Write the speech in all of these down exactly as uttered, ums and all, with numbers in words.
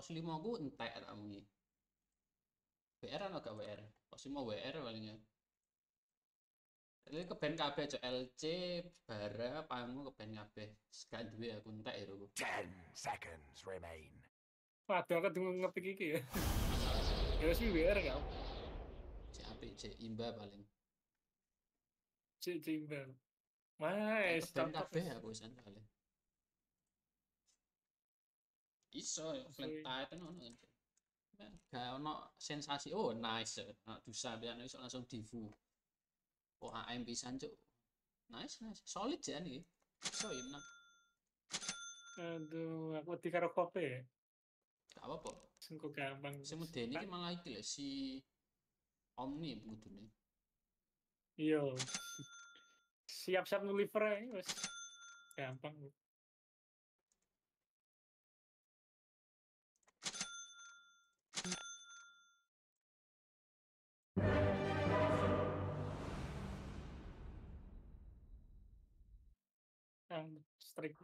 pos lima ku entek tak muni. W R ana gak W R? Pos lima W R palingnya. Jadi keben kabeh cok L C, bara, pangu keben kabeh. Gak duwe aku entek ya aku. Ten seconds remain. Waduh, aku tunggu ngepik iki ya. Ya wis W R kau. Cek apik cek imba paling. Cek cimbal. Mas, Keben cocok. kabeh aku wis kali. Iso ya flat tire ono kan. Gak ono sensasi oh nice. Nah, dusa biar iso langsung divu. Oh A M pisan cuk. Nice nice. Solid ya nih. So enak. Aduh, aku di karo kopi ya. Gak apa-apa. Sengko gampang. Si medeni ki malah iki lho si Omni kudune. Iya. Siap-siap nuliver ya, wis gampang. Yang strik.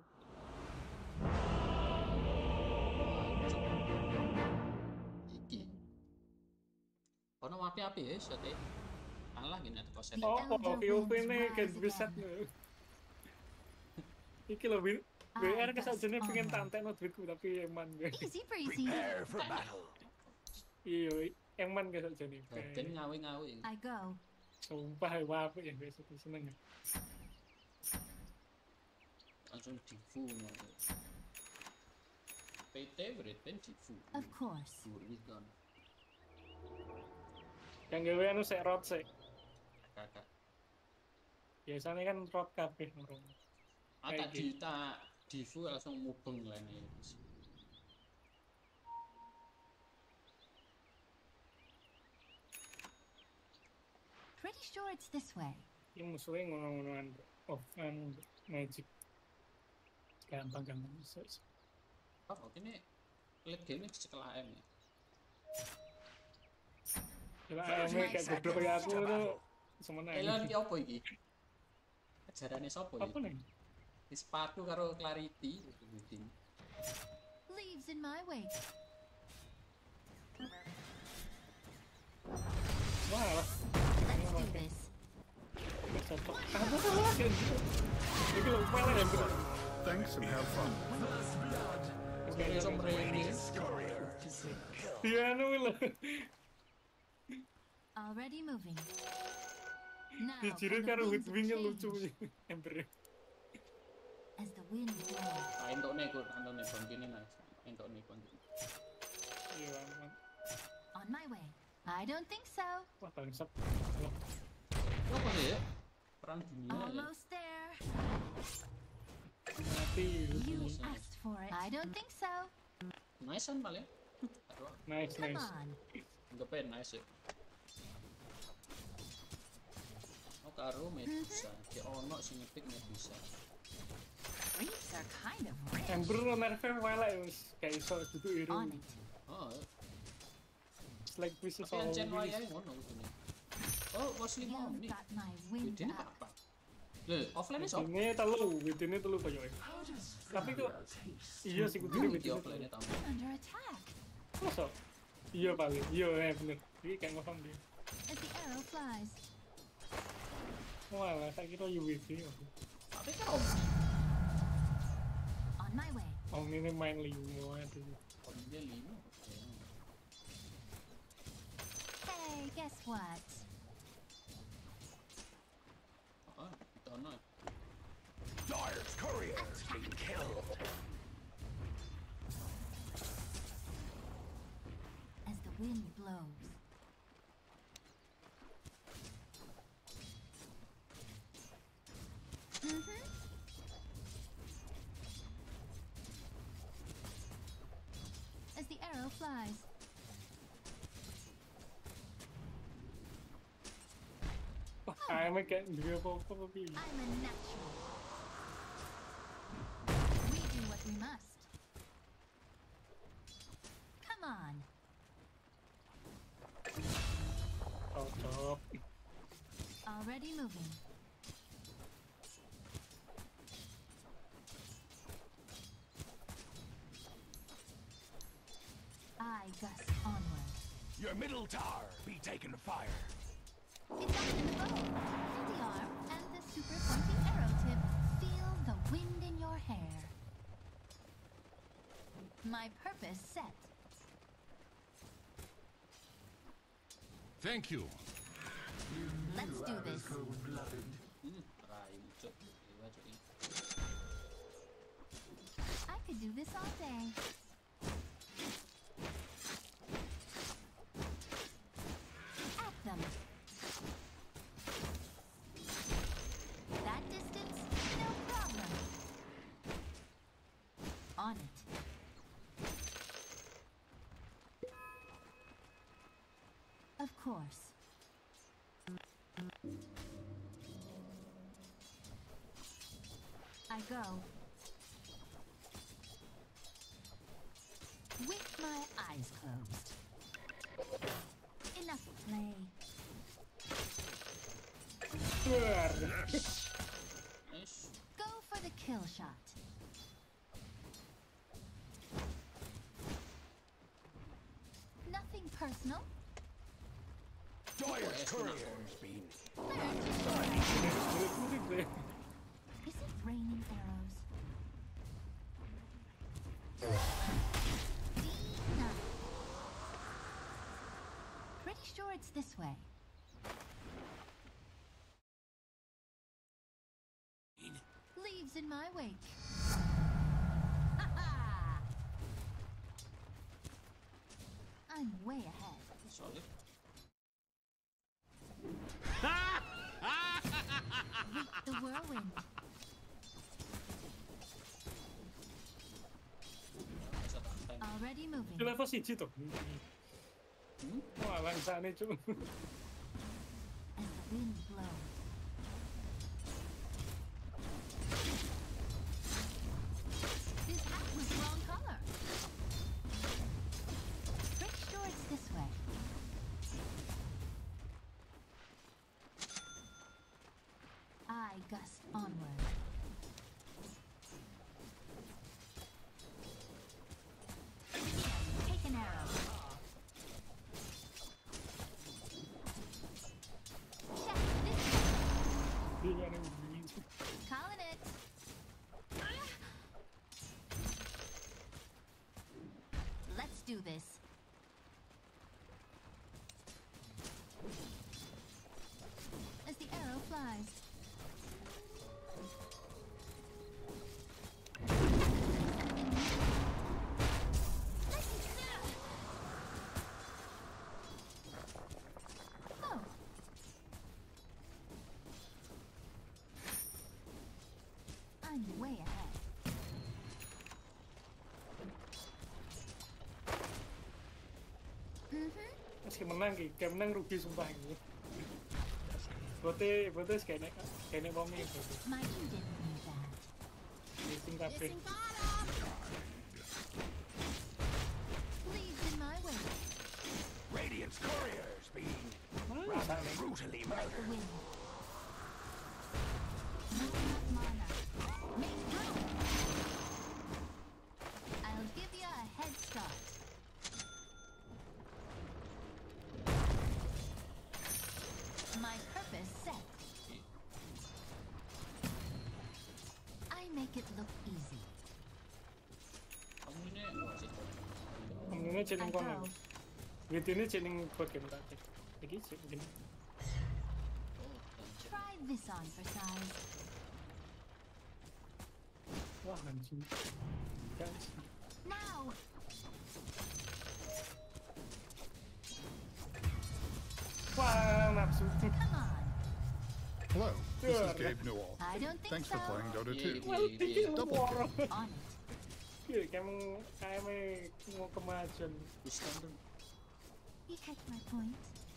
Iki. Ono api-api ya sate. Alah gini ada koset. Oh, oh, P O V nih kayak besar nih. Iki lho, W R kesajane pengen tantekno duitku tapi eman gue. Easy breezy. Prepare for battle. Iya, eman kesajane. Badan ngawi-ngawi. I go. Sumpah wah aku ya besok seneng ya. Langsung divu ngono. P T berit ben divu. Of course. Bukan. Yang gawe anu sek rot sek. Kakak. Biasanya kan rot kabeh ngurung. Ah tak di tak divu langsung mubeng lah nih. Pretty sure it's this way. Ini musuhnya ngono-ngonoan off and magic. Gampang-gampang bisa. Oh, ini late game ini sekelah A M ya. Kalau A M kayak goblok kayak aku tuh semena. Elan ki opo iki? Ajarane sapa iki? Apa nih? Di sepatu karo Clarity bikin. Leaves in my wake. Wah, Let's do this. cocok. Apa lagi? Ini lo malah ya bro. Thanks and have fun. Kayak iso mrene. Dia anu lo. Already moving. Now Dijire for the karo winds of wing-wingnya change. lucu ember. As the wind blows. Ah entokne kur, entokne bangkine nice. Entokne bangkine. Iya, aman. On my way. I don't think so. Wah, bangsat. Apa sih ya? Perang dunia ya. Almost there. Mati. You asked for it. I don't think so. Nice kan paling. Nice, Come nice. on. Enggak pengen nice ya. Oh karo Medusa. Ki ono sing ngetik Medusa. Reefs are kind of rich. Ember nerve welek wis kayak iso duduk iru. On it. Oh, Like bisa tapi yang soal chen wayahe ngono kudune. Oh, bos lima You've nih. got my wind Ini up. apa? Lho, offline iso. Ini telu, ini telu koyo. Tapi kok iya sih kudu Iki witine offline telu. tamu. Under attack. Masa? Iya paling, iya eh, bener. Iki kayak ngomong dia. As the arrow flies. Walah, saya kira U W C. Tapi kan om. On my way. Om ini main limo aduh. Om dia lima. Hey, guess what? Oh, itu ono. Dire's courier been killed. As the wind blows. Mm-hmm. As the arrow flies. Wah, kayaknya kayak dia apa-apa tapi. I'm a natural. We do what we must. Come on. Cocok. Already moving. I gust onward. Your middle tower be taken fire. It's up in the bow, and the arm, and the super pointy arrow tip. Feel the wind in your hair. My purpose set. Thank you. Let's do this. Hmm, rai cuk. Dewa cuk ini. I could do this all day. At them. That distance, no problem. On it. Of course. I go. With my eyes closed. Enough play. Nice. Go for the kill shot. Nothing personal. Dire's courier's been. Is it raining arrows? D nine. Pretty sure it's this way. Leaves in my wake. Ha-ha! I'm way ahead. Solid. With the whirlwind. Bisa tahan. Already moving. Itu level siji tuh. Wah, langsane cuk. As the wind blows. This hat was wrong color. Pretty sure it's this way. I gust onward. Take an arrow. Check this. Dia yang begini. Calling it. Let's do this. As the arrow flies. Oh. I'm way ahead. Mm-hmm. Masih menang ki, kayak menang rugi sumpah ini. Bote, bote kayaknya kayaknya bomi itu. My you didn't need that. Missing kabeh. Leaves in my way. Radiant's couriers been Mana rather nih? brutally The murdered. wind. Not enough mana. Make room. I'll give you a head start. My purpose set. I make it look easy. Kamu ini wah sih. Ngomongnya I jeneng go. kono. Gitu ini jeneng buat game tadi. Iki sih mungkin. Try this on for size. Wah anjing. Guys. Now. Wah nafsu. Come on. Hello, this is Yeah. Gabe Newell. I don't think Thanks so. for playing Dota Iya, two. iya, Well, iya. tinggi Double woro. On it. Iya, kayak mau kayak mau kemajuan. Wisdom dong. You catch my point.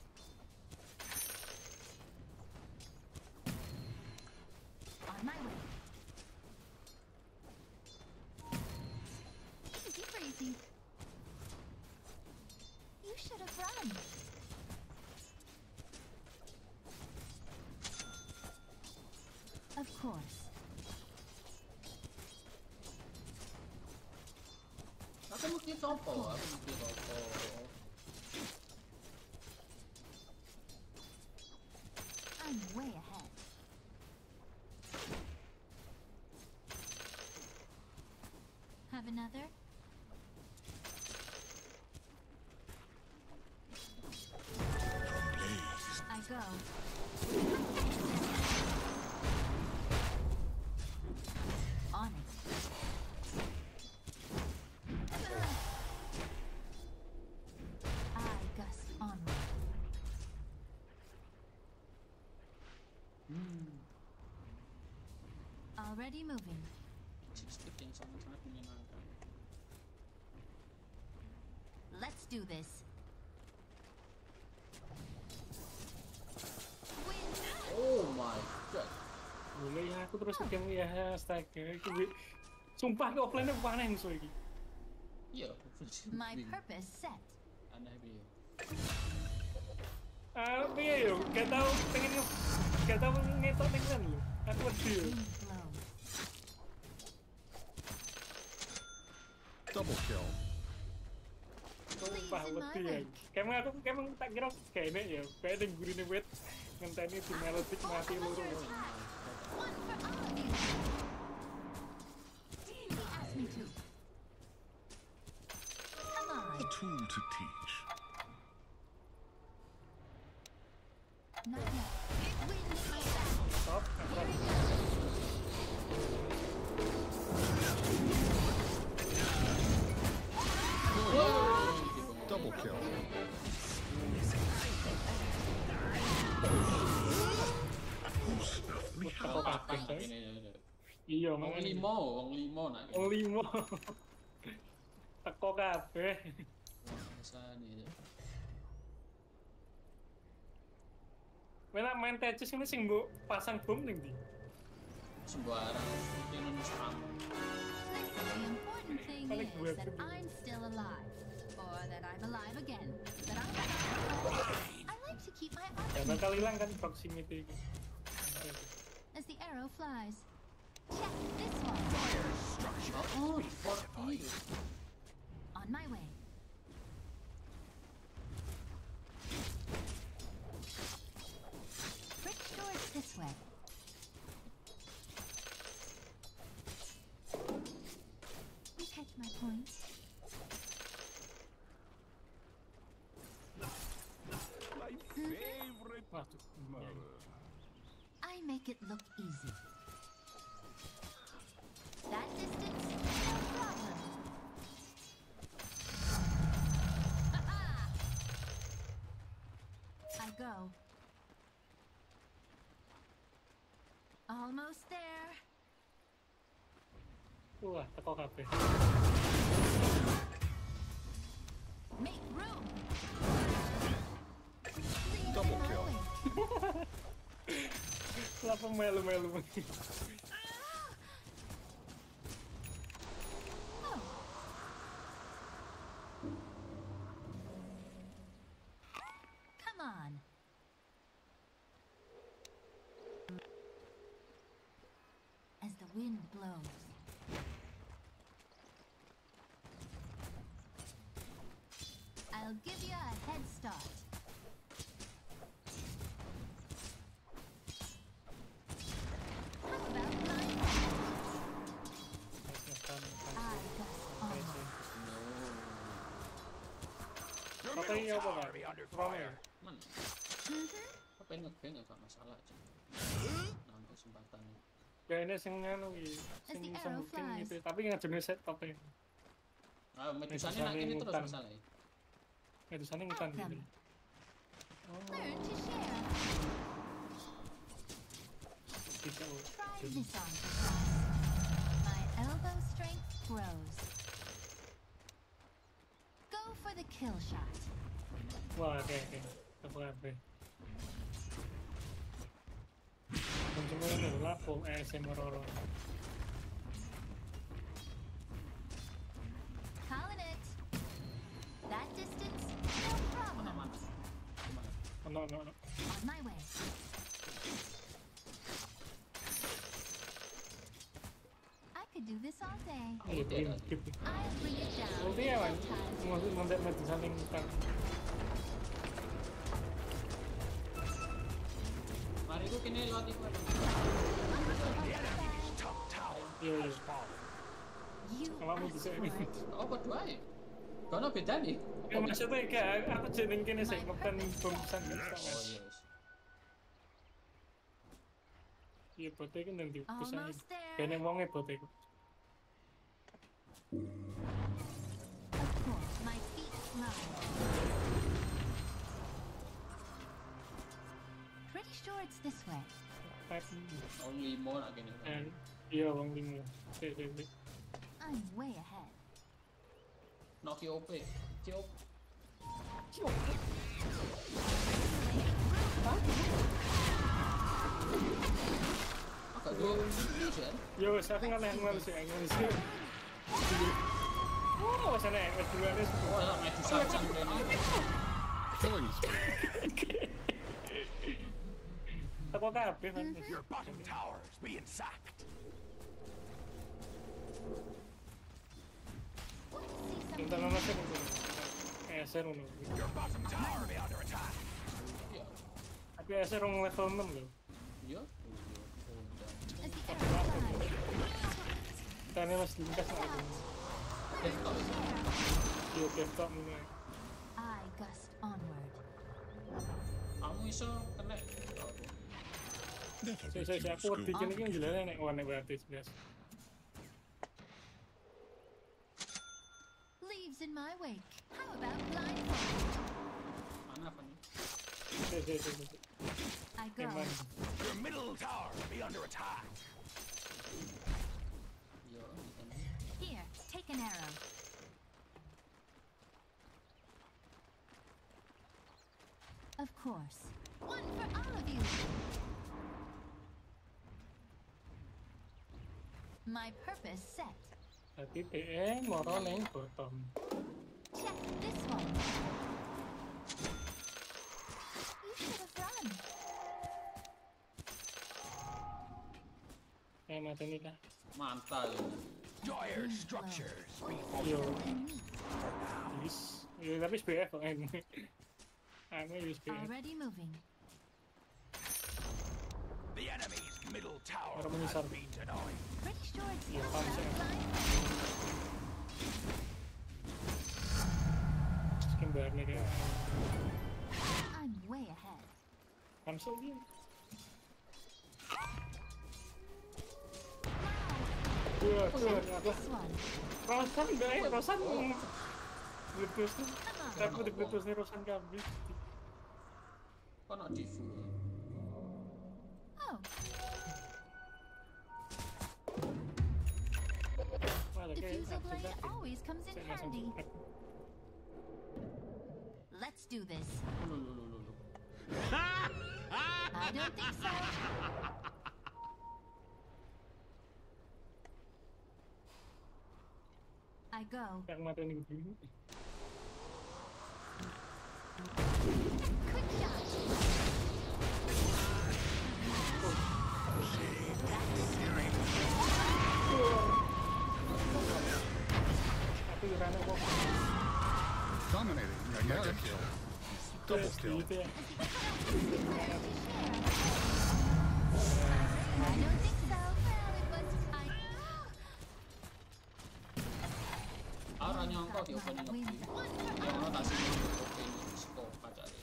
On my way. Easy breezy. You should have run. Of course. Kamu ngerti apa? Aku ngerti apa. I'm way ahead. Have another? I go. On it. I gust onward. Already moving. Stick yang sangat-sangat menyenangkan. Let's do this. Wind. Oh my god. Boleh ya aku terus game ya astaga iki wi- sumpah ke offline aku aneh musuh iki. Iya, My purpose set. aneh piye. Ah, piye yo? Gak tau pengen nge- gak tau ngetok ning kan lho. Aku wedi yo. Wind blows. Double kill. Sumpah wedi ya. Kemang aku kemang tak kira kene ya. Kayak ning gurine wit ngenteni di melodic mati loro. One for all of you. He asked me to. Come on. A tool to teach. Not yet. Wind my battle. Stop. Here it goes. Double kill. Teko kabeh coy. Ini ya. Iya, Wong makanya. limo, wong limo nak. Wong limo. Teko kabeh. Rasane ya. Menak main Tetris ini sing mbok pasang bom ning ndi? Sembarang yang nemu serang. Listen, the important thing Balik gue, is that balik. I'm still alive. Or that I'm alive again. That I'm alive. I like to keep my Ya options bakal hilang kan proximity iki. as the arrow flies. Check this one. Oh, fuck you. On my way. Brick doors this way. You catch my point? My favorite Waduh. mother. I make it look easy. That distance, no problem. Ha-ha! I go. Almost there. Wah, teko kabeh. Make room. Lead Double my kill. way. Kenapa melu-melu? Oh. Come on. As the wind blows. I'll give you a head start. How about mine? I gust onward. Your Apa ini middle apa tower kan? be under Perang fire. ya? Mana? Mhm. Apa yang nge-ban ya gak masalah aja. Nah, kesempatan. Kayaknya sing anu iki, As sing the bisa arrow booking flies. gitu. Tapi ngajene set top e. Ah, medusannya Medusannya nak ini terus ngutan. masalah ya. Itu sana ngutan gitu. Learn to share. Bisa. oh. Try this on for class. My elbow strength grows. Go for the kill shot. Wah, oke oke. Teko kabeh. Cuma ini adalah full A S M R Roro. Calling it. That distance, no problem. Mana-mana. Gimana? Ono ono ono. On my way. I could do this all day. Iya, Ulti ada. prinsip. I'll bring it down. Ulti ya, man. this time. Maksud mendet-mendet saling tang. Mari ku kene lewat iku. Iya, iya. You Awakmu bisa asked ini. for it. Oh, padha ae. Kono beda nih. Ya maksudnya kayak aku jeneng kene sing ngepen bom sandwich Oh kan. iya. Iya, bote kan nanti bisa. Almost there. Kene wonge bote. Of course, my feet fly. Pretty sure it's this way. Tapi Oh limo nak kene. eh, iya wong limo. Sik sik sik. I'm way ahead. Noki O P. Ciop. Agak dua vision. Yo, wis aku ngalih ngel sik ngel sik. Oh, wis enak wis duluane. Oh, ya medu sancang kene. Killing spree. Teko kabeh kan. Your bottom tower is being sacked. Want to see something? Kita nang nang eh seru no. Your bottom tower be under attack. Iya. Tapi eh seru level enam lho. Iya. As the arrow flies. Tane mas lintas nak. Desktop. Yo desktop ini. I gust onward. Kamu iso kena. Never Saya bet saya you aku scoop. bikin ini jelasnya nek warna berarti jelas. Leaves in my wake. How about blindfold? Mana apa nih? Saya saya saya. I go. Yang mana? Your middle tower be under attack. Iya, gitu. Here, take an arrow. Of course. One for all of you. My purpose set. Tapi P E moro neng bottom. Check this one. You should have run. Eh mata ni lah. Mantal. Dire structures be Yo, And neat. please. Yo tapi S P F kok ini. Aku use P F. Already moving. The enemy's middle tower Orang has menyesal. been denied. Pretty sure it's Yeah, not paham about saya. blindfold. Skin bar ni dia. I'm way ahead. Kamsel dia. Yo, tu apa? This one. Rosan dah eh, Rosan. Bluetooth tu. Come on. Aku di Bluetooth ni Rosan kabeh. Kok nak divu? Oh, Malah kayak diffusal blade tak always comes in saya langsung. handy. Let's do this. Lu lu lu lu lu. I don't think so. I go. Yang mata ni begini. Quick shot. Aku rana kok. Dominating. Mega kill. Double kill. Gitu ya. I don't think so. Well, it was I. Ora nyangka di opening Win. ngebi. One for Yang all. ono tak sih opening scope pacare.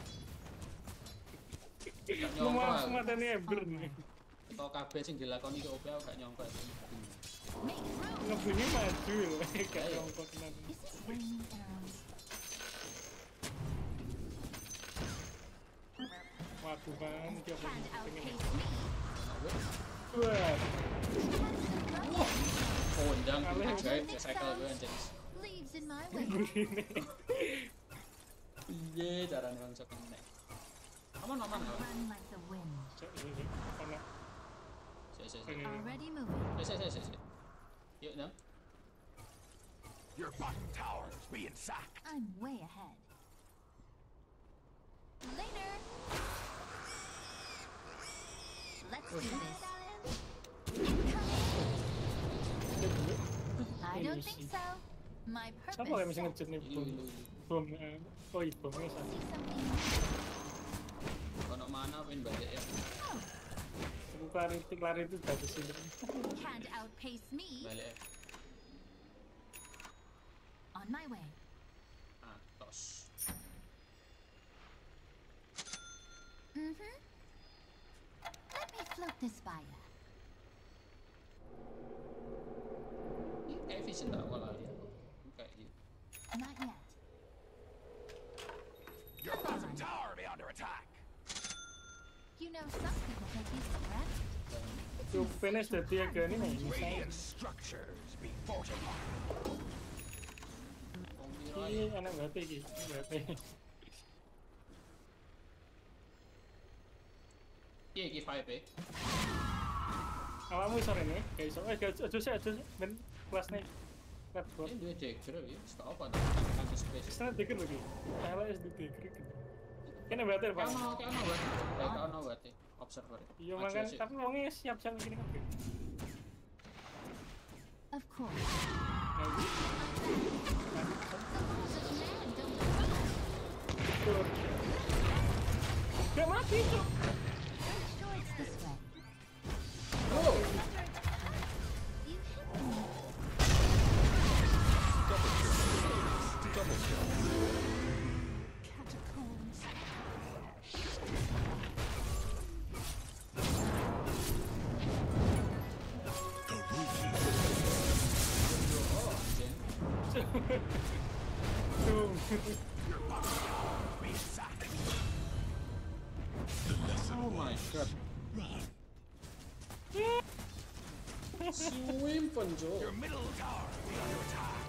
Gak Lu mau nyangka. mata ni Ember nih. Kok kabeh sing dilakoni ke O P aku gak nyangka. Make room. Ngebunyi maju loh. Kayak jongkok kenapa. Is this raining arrows? Waduh kan. Dia Can't pengen. outpace me. Wah. Kondang Kalih. digait ke cycle gue anjir. Leaves in my way. Piye carane langsung kena. Aman aman ya. Run like the wind. Cek ini. Ono. Si si si. Ini. Already moving. Si si si si. Yuk nang. Your bottom tower is being sacked. I'm way ahead. Later. Let's do this. Incoming. I don't think so. My Siapa yang bisa purpose ngejet nih Ilu bom? ilu ilu. Bom, eh, oh iya bomnya satu. see something. Kalau mana main balik ya. Oh, Aku clarity, clarity dari sini. can't outpace me. Balik ya. On my way. Atos. Mm-hmm. Let me float this by ya. Ini kayak vision tak awal ya. Kayak gitu. Not yet. Your bottom tower be under attack. You know, some people take these for granted. Itu finish dari agak ini nih, misalnya. Radiant structures be fortified. Ini anak berarti ini, berarti. Iya iki vibe ya. Awakmu sore nih, kayak iso. Eh, aja sih, aja sih. Ben kelas nih. Kelas buat. Ini dua dagger ya. Suka apa tuh? Kan space. Sana dikit lagi. L S di dikit. Kene berarti Kayak Pak. ono kayak ono berarti. Kayak ono berarti. Observer. Iya makan, tapi wongnya siap-siap gini kan. Of course. Nah, ini. The laws of man don't Gak mati, Cuk. Pretty sure it's this way. Oh. You hit me. Double kill. Double kill. Catacombs. Tuh. Be sacked. Oh my god. Swim penjo. Your middle tower be under attack.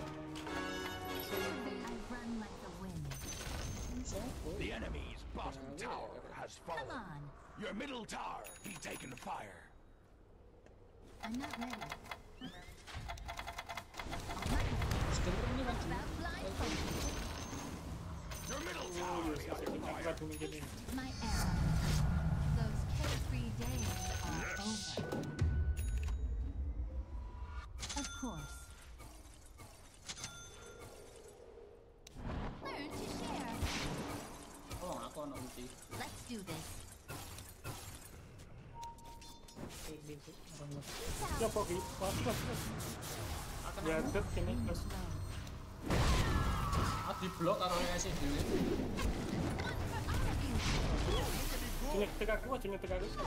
I run like the wind. The enemy's bottom tower has Come fallen. on. Your middle tower be taken fire. I'm not ready. On my way. Sebenarnya ini kan About blindfolded. Your middle tower be under fire. Aku mikir ini. My era. Those carefree days are over. Of course. Learn to share. oh aku ono ulti. Let's do this. Peace Ya out. kok gitu? Pas pas pas. Ya tet ini pas. Ah di blok karo ngasih dhewe. One for all of you. Cuma tekan aku, cuma tekan aku.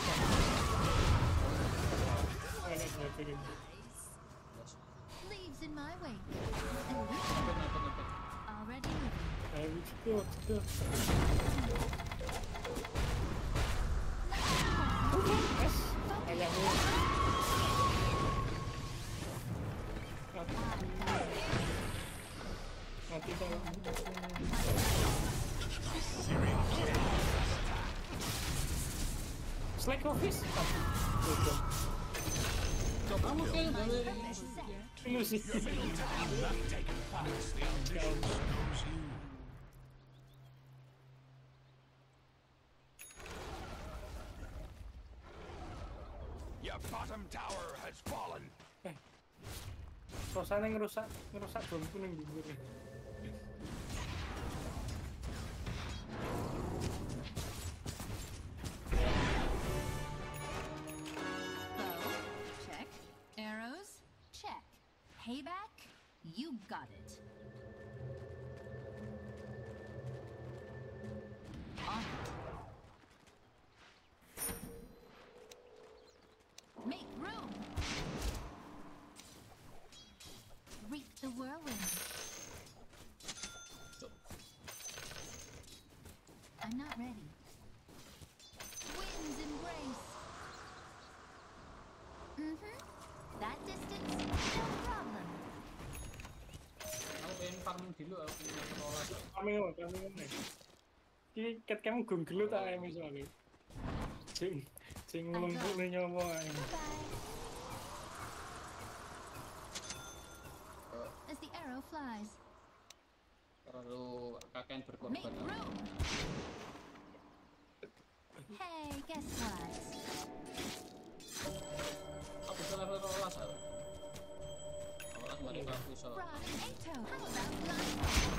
Oh, ini dia pilih. Leaves in my wake. Ngepet ngepet ngepet. Already moving. Ayo itu itu. Es. Ayam ini. Mati dong. Slack office. Kamu kill gawe Purpose set. Ilusi. Your bottom tower has fallen. Rasanya ngerusak ngerusak bom kuning di sini. Bow, check. Arrows, check. Payback, you got it. On it. Make room. Reap the whirlwind. I'm not ready. Wind's embrace. Mm-hmm. That distance, no problem. Aku pengen farming dulu aku punya sekolah. Kami ngomong, kami ngomong. Ini ket kamu gun gelut tak ayam soalnya. Cing, cing ngelungkup nih nyomo ayam. Bye-bye. As the arrow flies, Terlalu kakek make berkorban. room. Hey, guess what? Aku bisa level rolas aku. aku iso. Frog Ato. How about blind?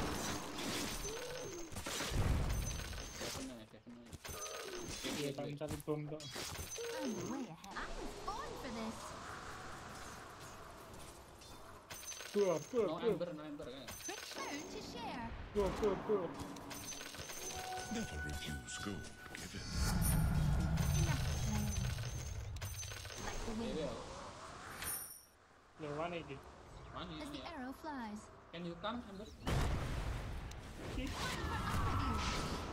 Definitely, definitely. Iya, tapi satu bom tuh. I'm way ahead. I was born for this. Dua, dua, No dua, ember, no ember kan. Return to share. dua, dua, dua. Never refuse gold given. Enough playing. Like the wind. Dewe. Yang mana ini? Mana As ini the ya? arrow flies. Can you come ember? One for all of you.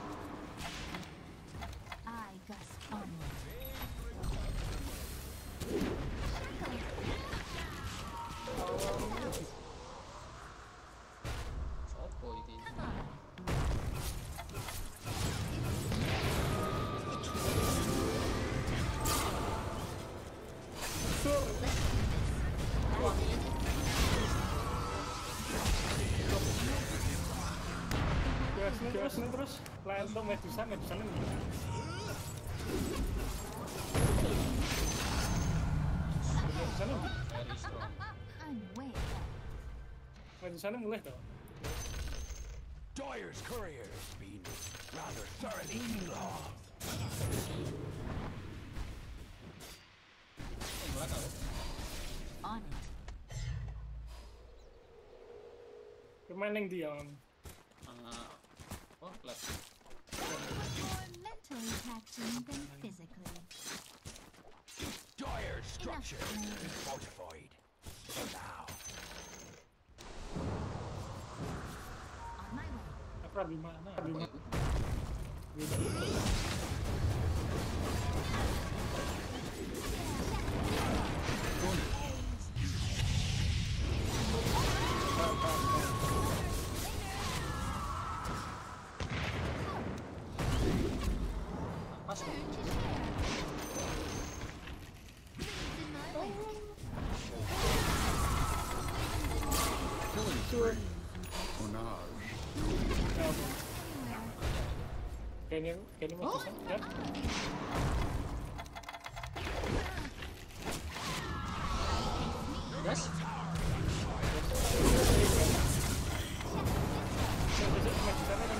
I gust onward. Sopo iki? Come on. Terus, terus, terus. Lain untuk Medusa, Medusa ini. Medusa ini, Very strong. I'm way ahead. Medusa ini mulai tuh. Doyer's courier's been rather thoroughly involved. Oh, mulai kau. On it. Kemain yang dia. Om. Ah, oh, left. More mentally taxing than physically. Doyer's structure Enough. is fortified. For now. On my way. Apa di mana? Di Apa mana? itu? Pas. Turn to share. Leads in my way. Killing spree. Onage. Anywhere. Kayaknya, kayaknya Medusa. Ya. Yes. Medusa ini kan.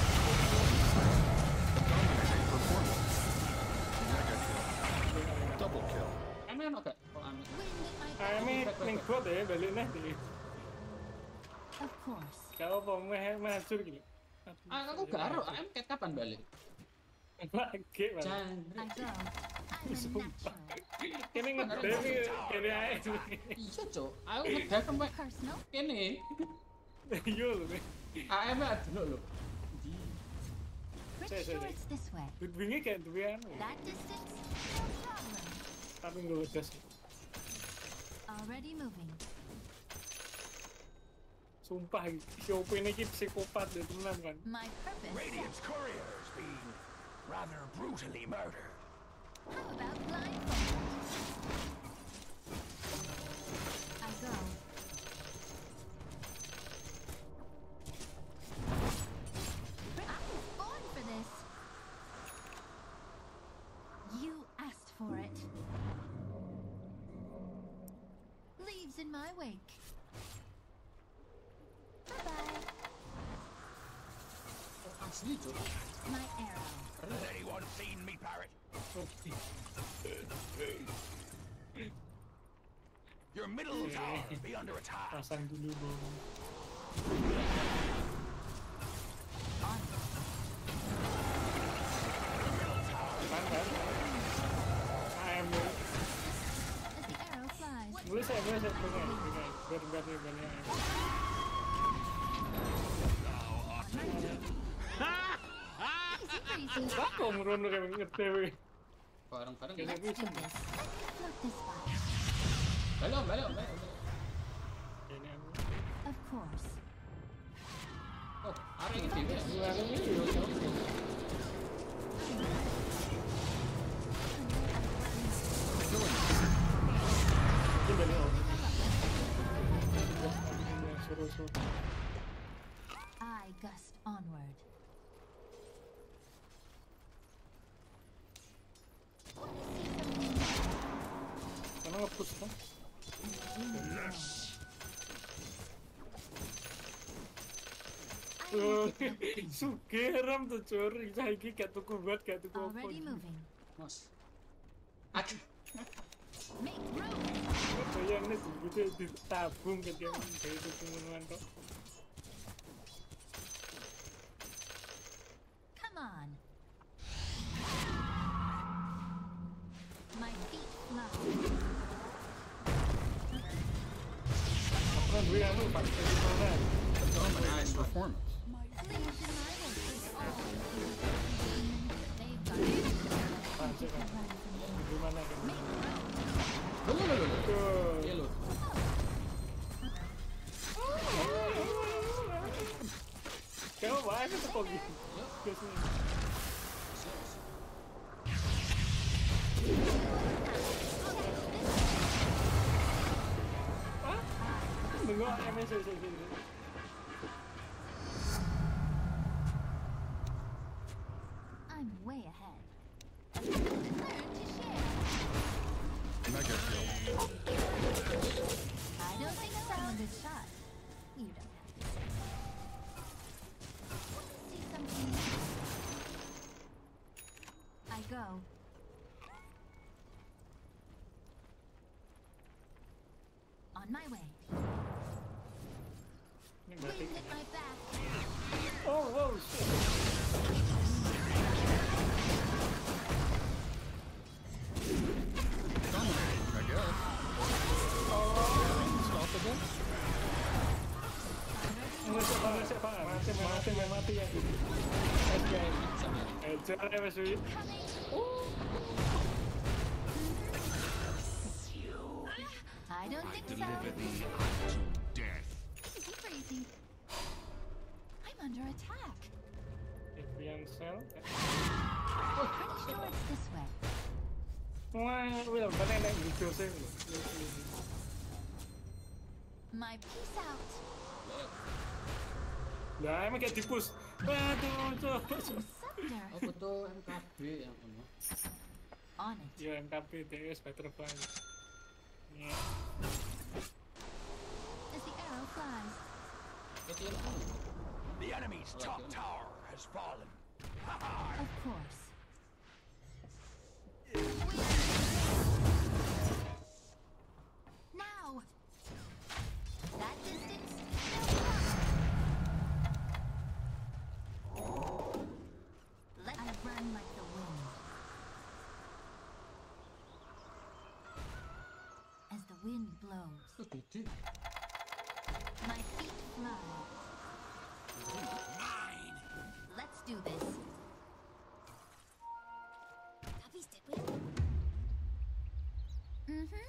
Dominating performance. Mega kill. Double kill. Enak agak. Oh, anu. Wind in my Kayaknya ning bot ya, balik nih. Of course. Kau apa meh meh hancur gitu. Ah, aku garo. Am ket kapan balik? Lagi, Bang. I Jangkrik. go. I'm a Sumpah. natural. Kene ngedewi kene ae. Iya, Cuk. Aku ngedev sampai Personal. kene. Yo lho. A M aduh lho. Pretty Say, say, sure say. it's this way. Wingi kayak duwe anu. That distance, no problem. Tapi nggak udah sih. Already moving. Sumpah, Shop ini ki psikopat deh temenan kan. My purpose. Radiant's courier's been rather brutally murdered. How about blindfold? I go. I was born for this. You asked for it. Leaves in my wake. Bye bye. Asli, Cuk. My arrow. Has anyone seen me parrot? Your middle tower be under attack. Pasang dulu bang. Kan kan. A M dulu. As the arrow flies. Boleh saya, boleh saya, boleh, boleh. Biar biar biar biar. Easy breezy. Kok merono kayak ngedewi. Bareng-bareng Kene ya. Let's do this. Let me float this by. Balik, Om, balik, Om, balik, balik. Ini aku. Of course. Oh, arek iki dhewe ya. Dua ini yo. Ini dari om. Suruh-suruh. I gust onward. Want to see something? Karena ngepush kan. Wind blows. Oh, sugih ram tuh cur, saiki gak tuku buat gak tuku apa. Already moving. Mas. Aduh. Make room. Bayang nih gitu ditabung ke dia dari tuku menuan kok. Come on. My feet fly. Apa gue anu pas di mana? Nice performance. Please deny us is all. They've got it. Pasti kan. Di mana kan? Loh, loh, loh, loh. Tuh. Iya loh. Kamu banget tuh kok gitu. Terus nih. Hah? Bengok M S S S. I'm way ahead. Learn to share. Mega kill. I don't think so. I'm a good shot. You don't have to say. See something new? I go. On my way. Ini berarti. Wind at my back. Oh, wow, shit. Dominating, I guess. Unstoppable. Ngesek banget sih Pak. Mati, mati, mati ya. Oke. Eh, cara Mas Wi. I don't think so. Deliver thee unto death. Easy breezy. I'm under attack. Evian Cell. Pretty sure it's this way. Wah, wih, kan enak gitu sih. My peace out. Nah, emang kayak dipus. Waduh, tuh. Scepter. Apa tuh M K B yang ono? On it. Ya, M K B T S Butterfly. Ya. As the arrow flies. Itu yang ono. The enemy's top tower has fallen. Of course. Now. That distance. Let I run like the wind. As the wind blows, Itu gede. my feet fly. Let's do this. Mm-hmm.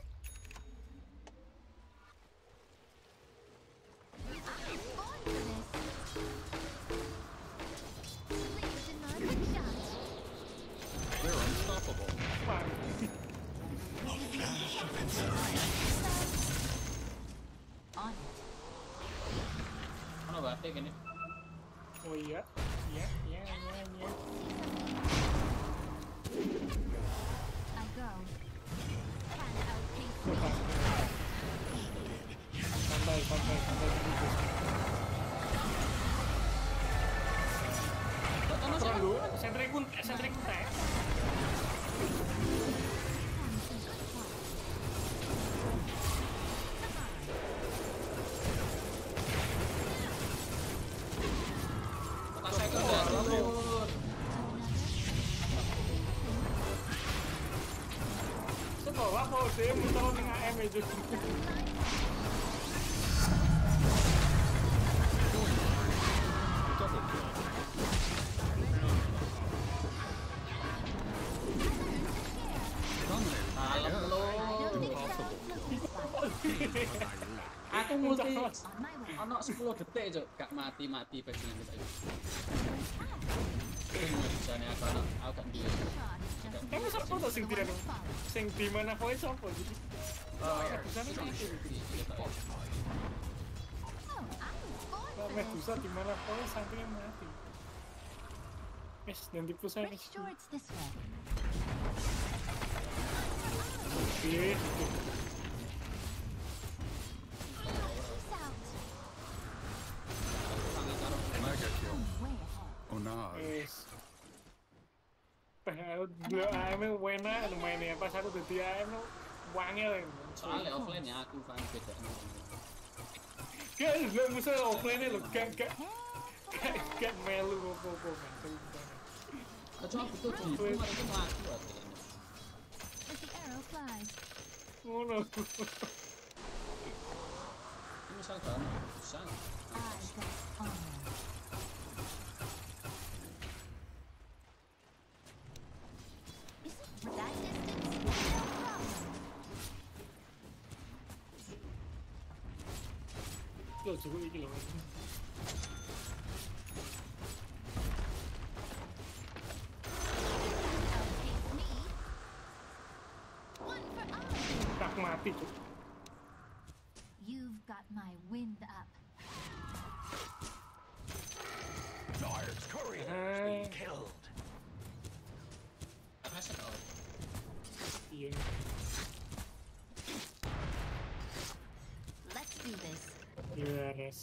I'm born for this. Please deny my shot. They're unstoppable. Wah, On it. Ono bate gini. oh iya. Iya, iya, iya, iya. I go. Can outpace me. Santai, santai, santai gitu. Ono sih. Terlalu, sentri kun, sentri kuntek. Kota saya kan udah turun. Sekolah mau deh, muter ning A M itu. Double kill. Dominating, I Alam guess. lo. Impossible. Aku multi. On my way. Ono sepuluh detik cok, gak mati-mati bajingan kita itu. Bisa nih aku ono, aku gak duwe. Kamu siapa tuh sing tidak sing di mana kowe siapa gitu? Oh, Medusa nih mati. gitu. Oh, I was born Nah, for this. Medusa di mana kowe sampai mati. Wes, dan tipu saya Pretty wes. sure it's this way. Oke. Peace out. Sangat karo. Mega nod. Wes. Aku dulu A M enak mainnya pas aku dadi A M wangel. Soalnya offline ya aku fan beda. Gak lu musuh offline lho gak gak gak melu apa-apa kan. Cuma butuh di itu itu melaku aja. As the arrow flies. Ngono. Ini misal kan bisa. I got honor. Isn't that distance no problem? Lho cukup iki lho. Outpace me. One for all. Tak mati cuk. You've got my wind up. Dire's courier has Ah. been killed. Karena sedot. Iya. Let's do this. Beres.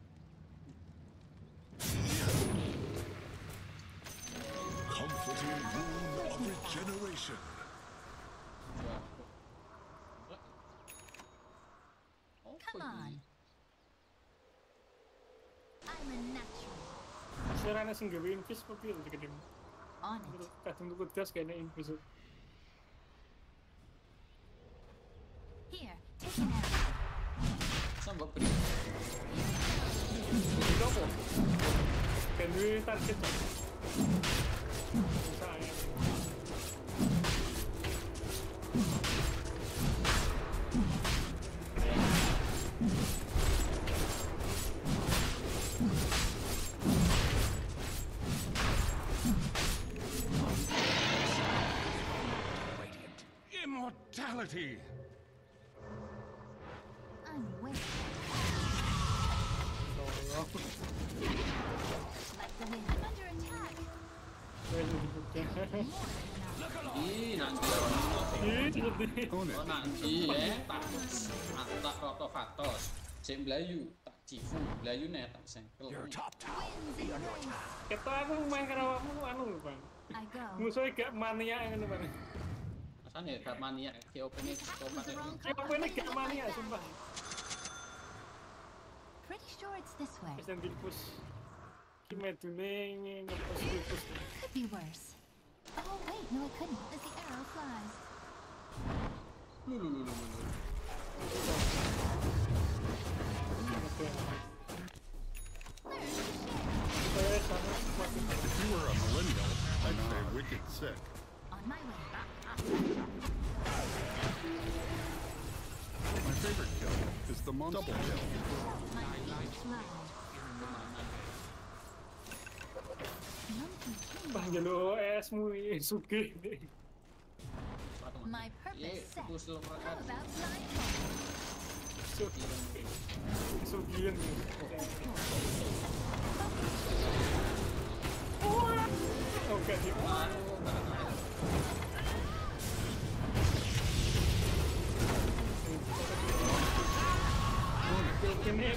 Comforting rune of regeneration. Oh, Come on. I'm a natural. Serana sing gawe invis apa piye gede. On it. Kadang tuku das kayaknya invis. Here, take an arrow. Sama beri. Itu apa? Kan duwe target cuk. Saya. Radiant. Immortality. I'm waiting. Tolong. Like the wind. I'm under attack. Saya dibuka. More than enough. Ih, nanti orang Ih, sedih. Own it. oh nanti ya tak tak roto fatos. Cek Melayu tak cifu Melayu nih tak sengkel. Your top tower Winds be under embrace. attack. Kata aku main karo awakmu anu lho, Bang. I go. Musuhnya gak mania ngono, Bang. Rasanya gak mania ke open itu komat itu. Siapa ini gak mania sumpah. Pretty sure it's this way. Wis nanti push. Ki medune ngepush push. Could be worse. Oh wait, no, I couldn't. As the arrow flies. Lu lu lu lu lu. Learn to share. Eh, sama mati. If you were a millennial, I'd say wicked sick. On my way. My favorite kill is the monster kill. My feet fly. Monkey king. Bang jelo esmu iki sugih. My purpose set. Push lu How mereka. about blindfold? Sugihan. Oke, di ini.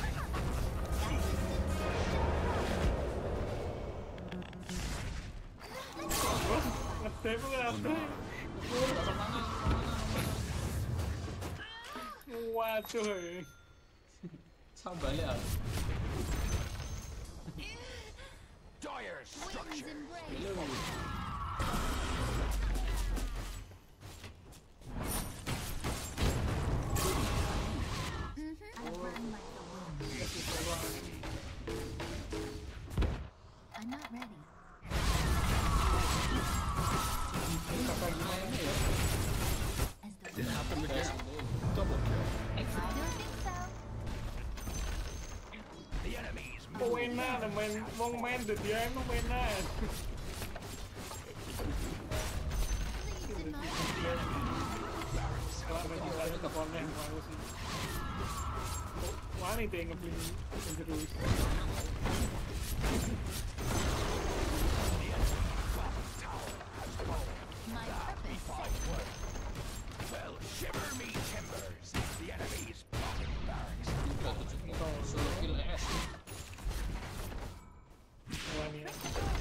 Ngetep kenapa? Waduh. Sama balik ah. Dire's Winds structure. embrace. Mm-hmm. I run like the wind. I'm not ready. As the It wind. happened again. Double kill. I don't think so. The enemy's Oh enak, main wong main dadi anu enak. Leaves in my hand. Kalau ada kita ke konen mau sih. Wah ini teh ngebeli terus. My purpose set. well, shiver me timbers. The enemy's bottom barracks. Udah tujuh kill. Solo kill S. Wah ini. Pretty sure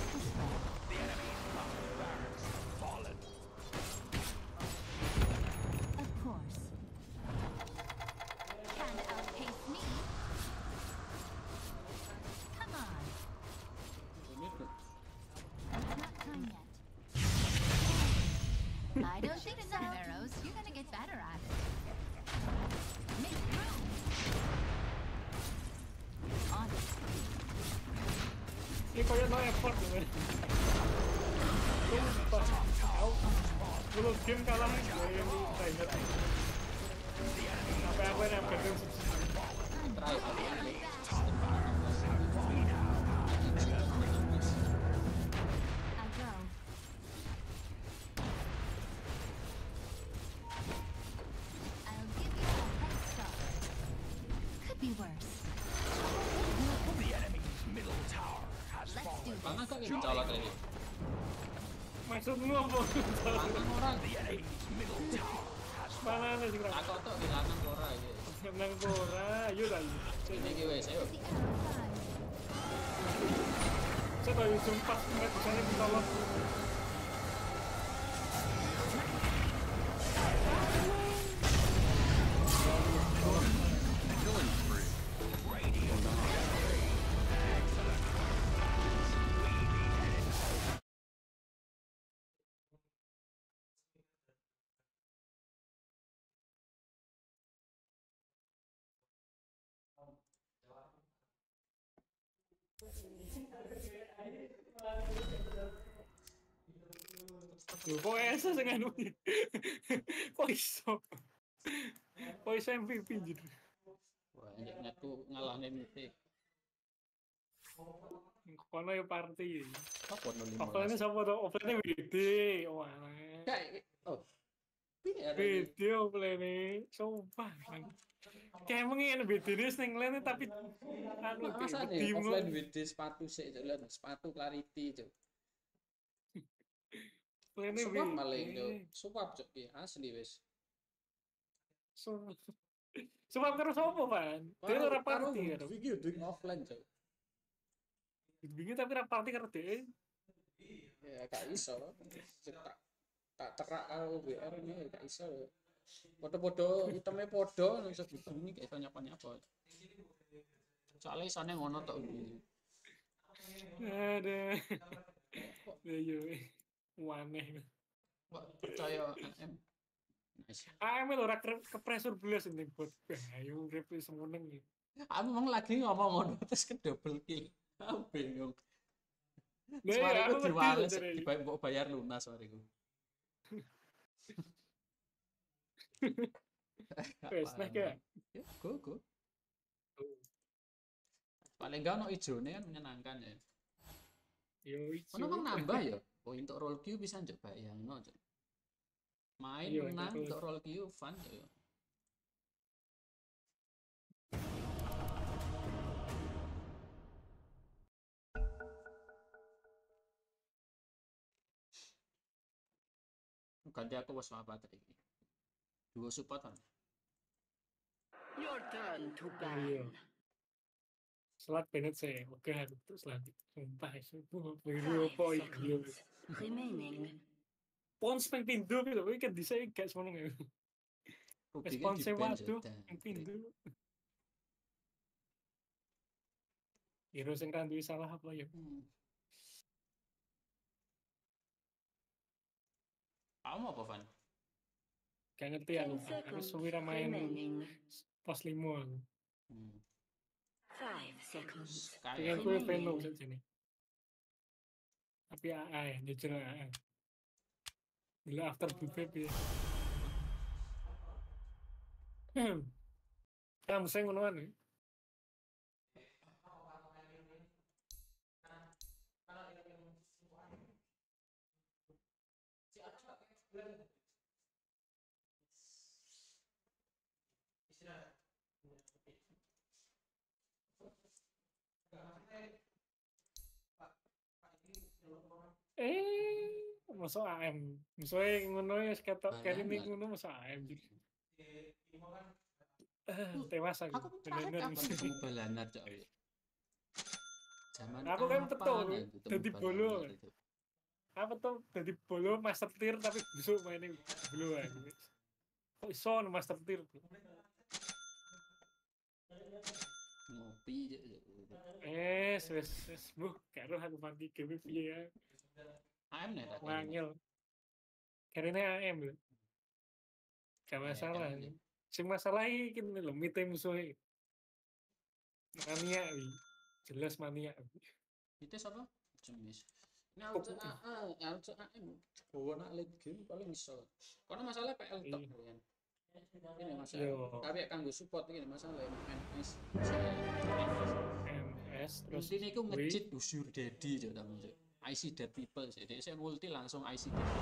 don't think so. Arrows, you're gonna get better at it. Make room. On it. Ini kayak no effort loh. Sumpah. Tahu. Belum game kalah gue yang ingat. Sampai apa yang kadang Try out. I go. I'll give you a head start. Could be worse. The enemy's middle tower has Let's do fallen. Mana this. kok ini colot ini? maksudmu apa? Mana orang? The enemy's middle tower has Mana nih sih? Tak kok tok kehilangan ora iki. Menang ora, yuk dah. Ini iki wis ayo. The arrow flies. Saya tahu sempat nggak bisa nih ditolong. Killing spree. Loh, kok esa sing anu? Kok iso? Kok iso M V P gitu? Wah, nyatku ngalahne Mythic. Kono ya party. Apa no lima Offline belas? sapa to? Offline W D. Wah. Kayak oh. Piye ada? Video offline sumpah. Kayak mungkin B D ini sing lene tapi anu Masa nih tim offline W D sepatu sih, Cuk. Sepatu Clarity, Cuk. lene Sumpah paling yo. Sumpah, Cuk. Iya, asli wis. Sebab terus apa, Pan? Dia ora party karo. Video doing offline, Cuk. Bingung tapi ora party karo dhek. Ya gak iso. Tak tak terak karo W R ini gak iso. Foto-foto itemnya podo nang iso dibunyi gak iso nyapa-nyapa. Soalnya isone ngono tok iki. Ada. Ya yo. Waneh. Kok percaya A M. Nice. A M lho ora kepresur belas ning bot. Ayo urip semeneng iki. Aku memang lagi ngomong ngono terus ke double kill. Aku bingung. Lah ya Suara aku aku ngerti diwales lho, Cuk. dibayar mbok bayar lunas suariku. Wes nah kayak Ya, go go. Paling enggak ono ijone kan menyenangkan ya. yo ijo. Ono mang nambah ya. Oh, untuk roll queue bisa njok bayangno, Cuk. Main Iya, menang untuk untuk roll queue fun ya. Ganti aku wis apa iki. Dua support kan. Your turn to Iya. ban. Selat Bennett saya, oke aku tuh selat. Sumpah sumpah biru Five apa iki. seconds remaining. Pons ping pindho iki lho, iki kan dhisik gak semono ya. Ruby kan Response di-ban, waduh, Cuk. ping pindho. Hero sing ra duwe salah apa ya? Hmm. Kamu apa, Van? Gak ngerti aku. Ten Aku seconds suwi ra main remaining. pos lima aku. Hmm. Five seconds. Pengen Kayak gue Remaining. Venom saja nih. Tapi A A ya, jujur A A. Dulu after buffet ya. Kamu saya ngonoan ya. Eh, masuk A M. Misalnya ngono ya ketok kali ini ngono masuk A M. Eh, tewas aku. aku terakhir Bener-bener kapan mesti. ketemu balanar, Cok? Zaman Aku kan kapan betul, ya ketemu jadi balanar bolo. itu? Apa tuh jadi bolo master tier tapi busuk mainin bolo aja. Kok iso no master tier tuh? Ngopi aja. Eh, wes wes bu, karo aku mati game piye ya. A M nih tadi. Wangil. Karena A M lho. Gak masalah. A M. Sing masalah iki lho mite musuhe. Mania wi. Jelas mania. Itu siapa? Jemis. Ini Alce A A, Alce A M. Bawa nak late game paling iso. Karena masalah P L tok kan. Ini masalah. Yo. Tapi kanggo support ini masalah M S. M S terus Terus ini aku wih. nge-cheat Usur Daddy coba tamu cek. I see dead people sih. Dia saya ulti langsung I see dead.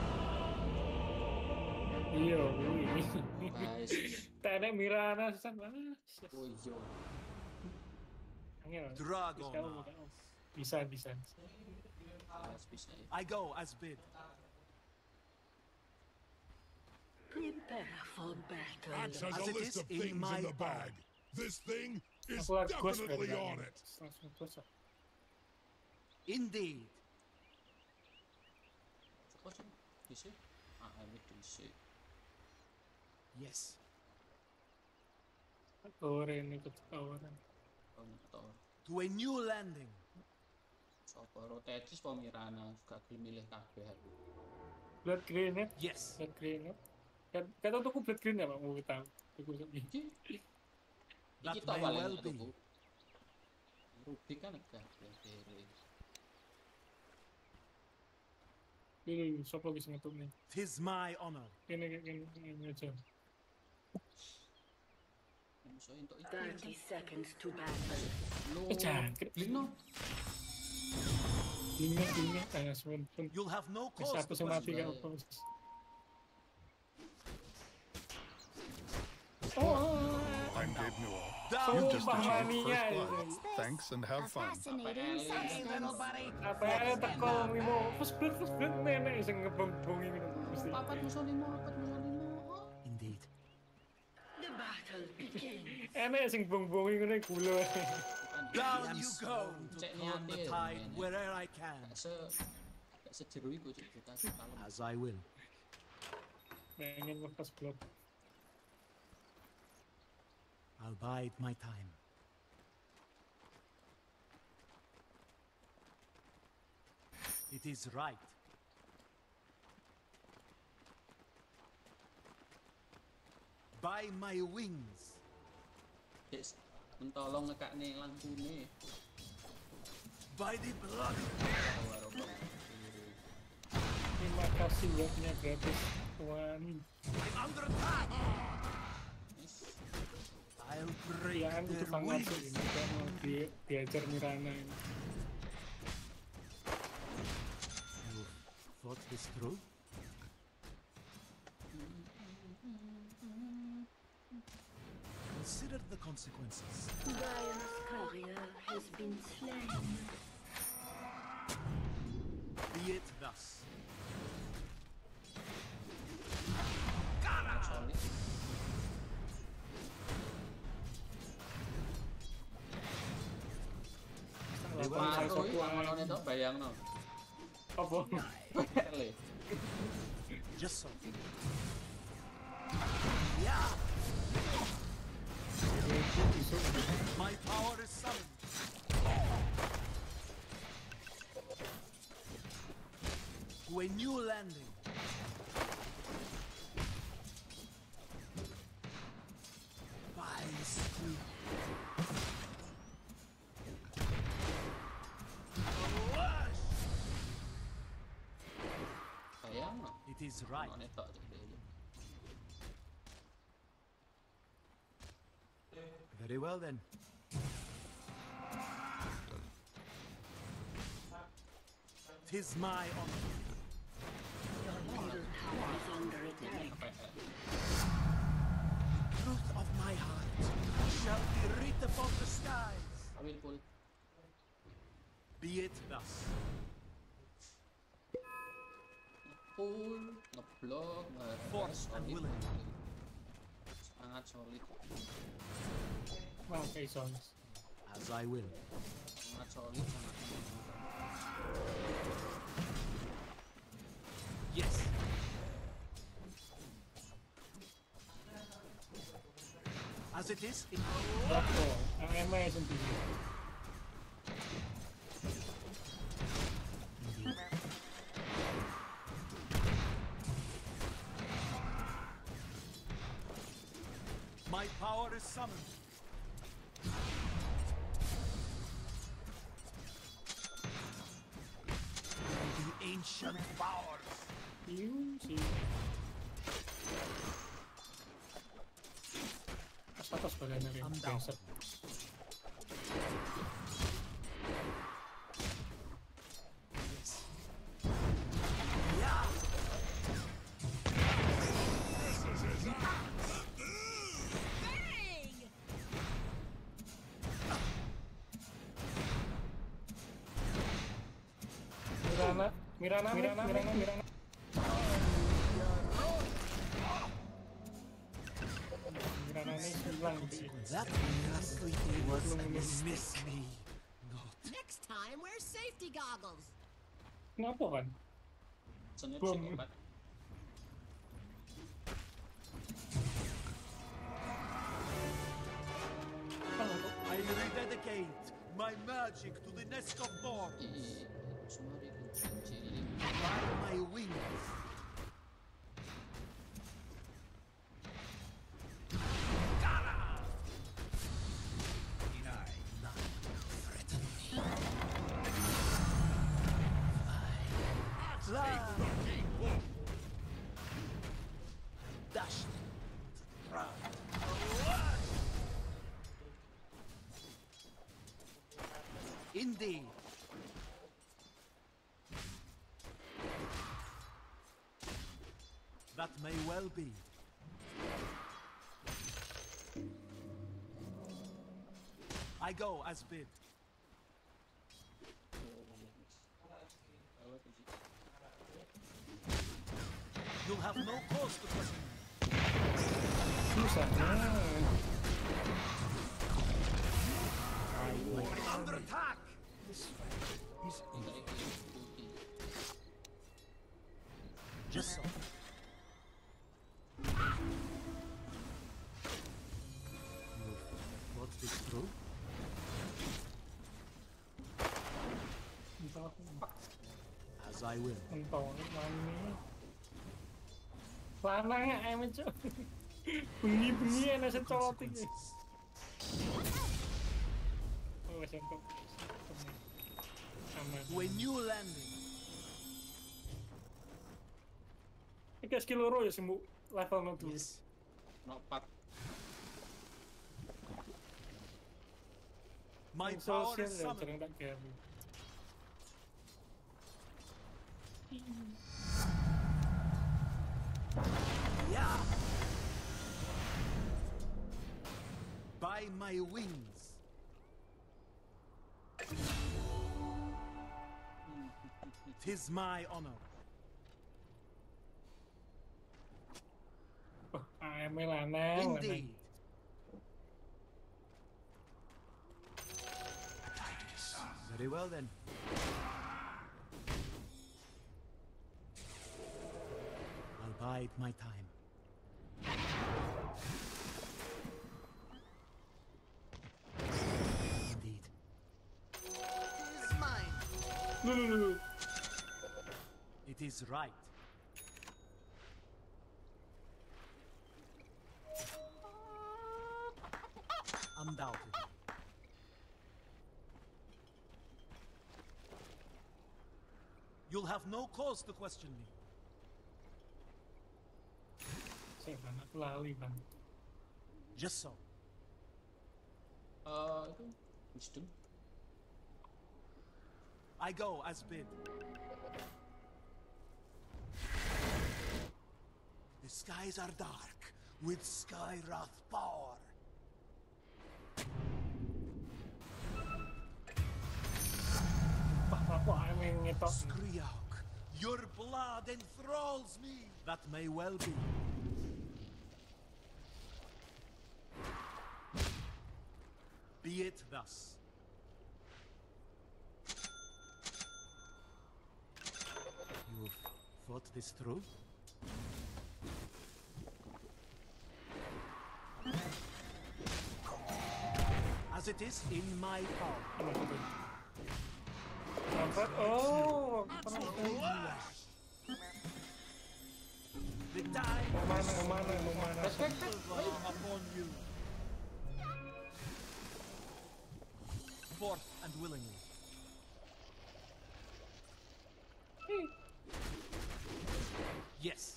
Iya, wih. Guys. Tak ada Mirana sama. Oh iya. Angel. Dragon. Kamu kamu. Bisa bisa. Guys bisa ya. I go as bid. Prepare for battle. Axe has As a it list is of in things my in the palm. bag. This thing is Aku harus ghost definitely kan, on it. langsung ghost. Indeed. Apa sih? Bisa? A M bisa. Yes. Oren ikut oren. Oh nggak tahu. To a new landing. Sopo Rotetis Pomirana juga gelem milih kabeh aku. Blood grenade, Yes. blood grenade. Kan kata tuku blood grenade apa mau tahu. Tuku ini. Iki That iki tak may paling well aku. be. Ruby kan enggak kiri. Ini siapa bisa ngetuk nih? Tis my honor. Ini ini ini aja. Musuh untuk itu. thirty seconds to battle. Lo. Eh jangkrik. Lino. Ini ini kayak sebentar. You'll have no cause Satu to sama mati question. kan apa? Oh, I'm Gabe Newell. Down. You've just Sumpah achieved mania first ini. blood. Thanks and A have fun. fascinating substance. Apa ya teko mimo? First blood first blood nenek sing ngebong-bongi ngono mesti. Papat musuh limo, papat musuh limo. Indeed. The battle begins. Enek sing bong-bongi ngono gula. Down Yang you go to cek turn the niate tide mainnya. wherever I can. Gak se gak sejeru iku cek kita sih kalau As I will. Pengen first blood. I'll bide my time. It is right. By my wings. Yes, mentolong ngekakne lampune. By the blood. Terima kasih buatnya gratis Tuhan. I'm under attack. I'll break Ya kan itu their sangat wings. ini kan mau di, diajar Mirana ini. You thought this through? Consider the consequences. Diana's courier has been slain. Be it thus. Solid. Lawan saya Waduh, satu yang malone tok bayangno. apa? Le. Just so. Yeah! My power is summoned. To a new landing. By sleep. Rush! Bayangno. It is right. Malone tok cek dhewe. Very well then. Tis my honor. Your middle tower is under attack. Apa ya? Truth of my heart shall be writ upon the skies. Awil pul. Be it thus. Pul, ngeblok, Force solid. and willing. Sangat solid. Mau kayak songs. As I will. Sangat solid, sangat solid. Yes. As it is in Berapa? A M A sendiri. My power is summoned. The ancient powers. Iu sih. Atas atas badannya kayak I'm down. geser. Yeah. Mirana, Mirana, Mirana, Mirana, Mirana. Mirana ini hilang gitu. That ghastly thing was miss me. Not. Next time, wear safety goggles. Kenapa kan? Sennya Bom. psikopat. I rededicate my magic to the nest of thorns. Ih, semua dikunci. By my wings. Dash. Indeed. That may well be. I go as bid. You'll have no cause to question me. Susah. Under attack! Just so. What's this through? Entah aku As I will. entah mana. Lanangnya ayam itu. Bengi-bengi ana secolot iki. Oh, sentuh. Sama. To a new landing. Iki skill loro ya sembu level no dulu. Yes. Nopat. My Yang power sosial is ya summoned. jarang tak game. Yeah. By my wings. Tis my honor. Wah, ayam lanang. lanang. Indeed. Very well then. I'll bide my time. Indeed. It is mine. Lu lu lu. It is right. Undoubtedly. You'll have no cause to question me. Saya kan aku lali bang. Just so. Eh, itu wisdom. I go as bid. The skies are dark with Skyrath power. Wah, aku ayam yang ngetok. Skriauk, your blood enthralls me. That may well be. Be it thus. You've thought this through? As it is in my power. Apa itu? Sampai oh, pernah. The time Mau mana, mau mana, mau mana. will fall upon you. forth and willingly. Yes.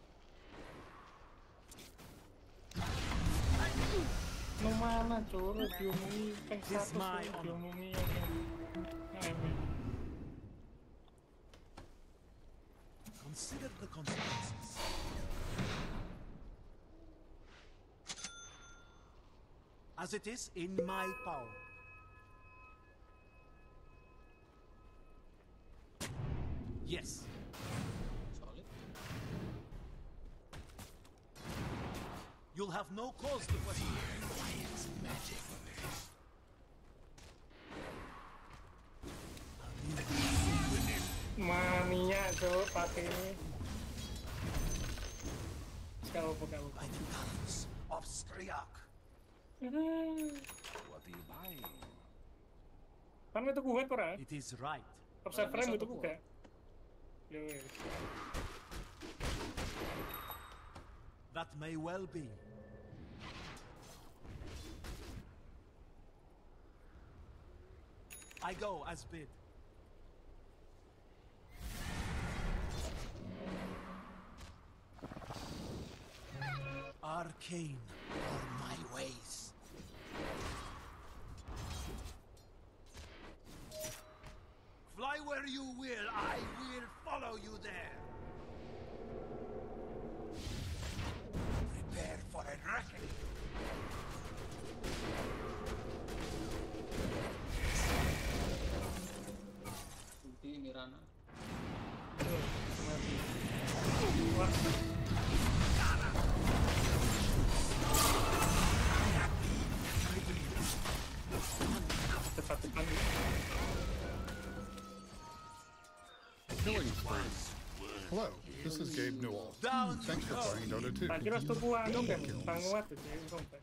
Mau mana coro diomongin peng This satu my tuh, honor. diomongin yang yang Consider the consequences. As it is in my power. Yes. Solid. You'll have no cause to question. mania coro pakai kau apa kau By the talents of Striak. What are you buying? kan itu kuat ora It is right. observer bisa itu tuh, kuat ya wes That may well be. I go as bid. Arcane are my ways. Fly where you will, I will follow you there. Prepare for a reckoning. Ulti Mirana. cepat-cepat Killing spree. Hello, this is Gabe Newell. Down Thanks for playing Dota two. tak kira tuku anu kan panguat itu yang kompak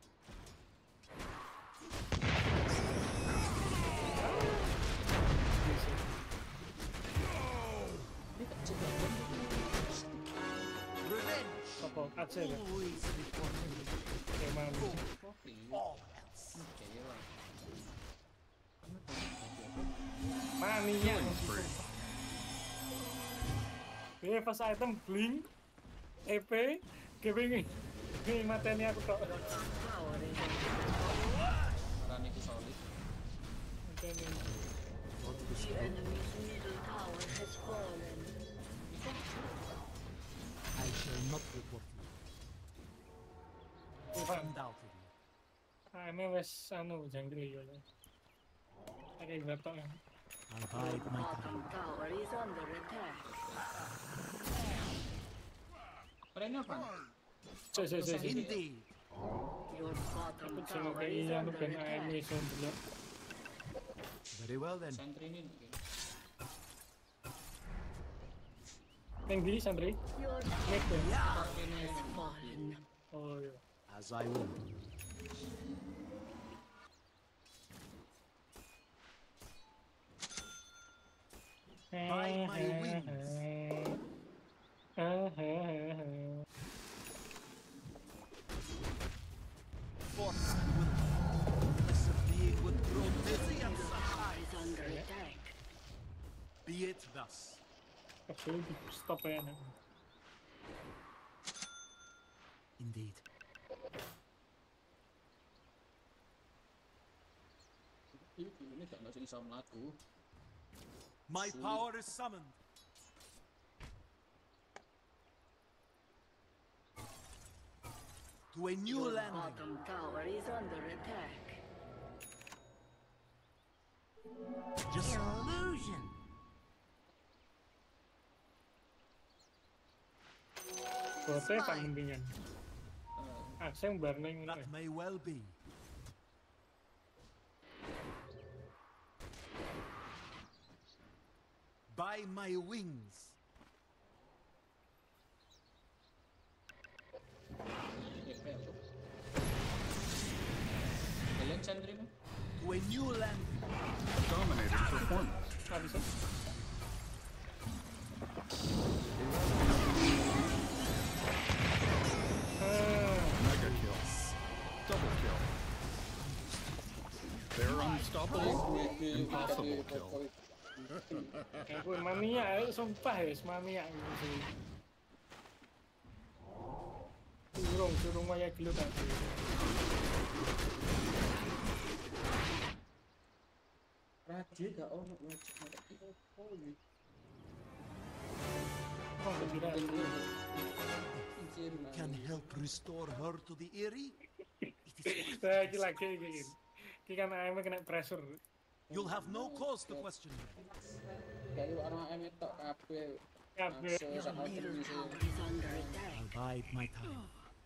Revenge apa aja ya always before me. emang Kopi. All else. Oke, lah. mania Killing spree. ini pas item blink E P kepingin ini mateni aku tok Tower is under Mirana itu solid. mateni the enemy's middle tower has fallen. I shall not report you. Undoubtedly. ah ini wes anu jungle yo pakai batok ya I'll bide my time. Bottom tower is under attack. Kerennya apa? cek cek cek cek Indeed. Your bottom aku cuma tower kayak is anu under ben A M attack. iso dulu Very well then. Sentry ini mungkin. yang di Sandri Your nek ya has fallen. oh iya As I will. By my wings. Force and will. Lesser being would grow busy and Middle such. tower is under attack. Be it thus. Absoluut stop ya nek Indeed. Iya, ini gak masih bisa melaku. My power is summoned. To a new Your landing. bottom tower is under attack. Just Illusion. bote panggendingan Akseng bareng that may well be. By my wings. E P apa? Kalian sentry nih? To a new landing. Dominating performance. nggak bisa ah Mega kill. Double kill. They're unstoppable. Unstoppable? Impossible kill. Aku mania, sumpah ya, mania gitu sih. Turung, turung maya gelut aku. Raja gak ono wajib ada iki. Oh, kira Can help restore her to the Eyrie? It is saya iki lagi iki. Iki kan A M kena pressure. You'll have no cause to question me. Kayak ana M tok kabeh. Kabeh. Your middle tower is under attack. I'll bide my time.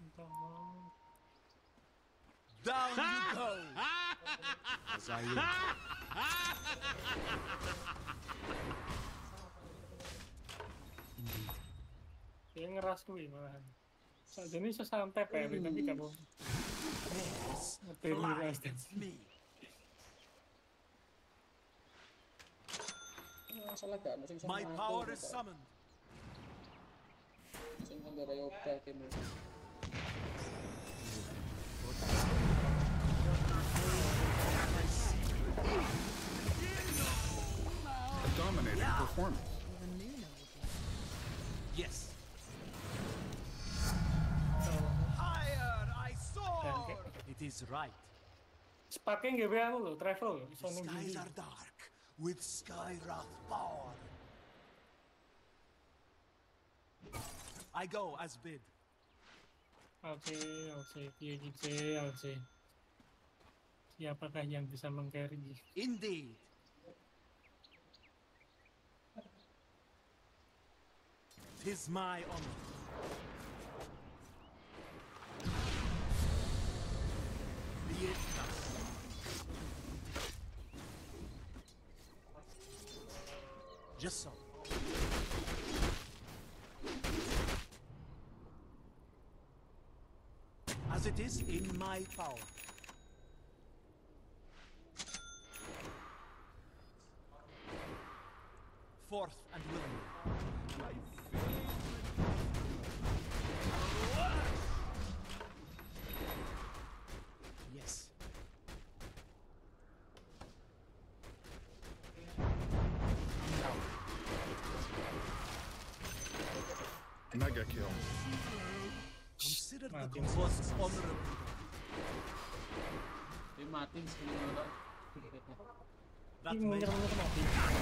Down you go! As I will. Dia ngeras kuwi malahan. Sajane iso santai peri tapi gak mau. Yes, Ngeteri fly resistance. me. Masalah gak ono sing My power is summoned. sing nggawe obral kene. Dominating performance. Yes. Higher I soar! It is right. Sepake nggawe anu lho, travel lho, iso The ning skies ndi. are dark with Skyrath power. I go as bid. Oke, oke, piye gitu, oke. Siapakah yang bisa meng-carry? Indeed. Tis my honor. Be it thus. Just so. As it is in my power. Forth and willing. Yes. Mega kill. Consider the Martin. cost honorable. Dia mati sekali ora. That Ini may muter-muter mati.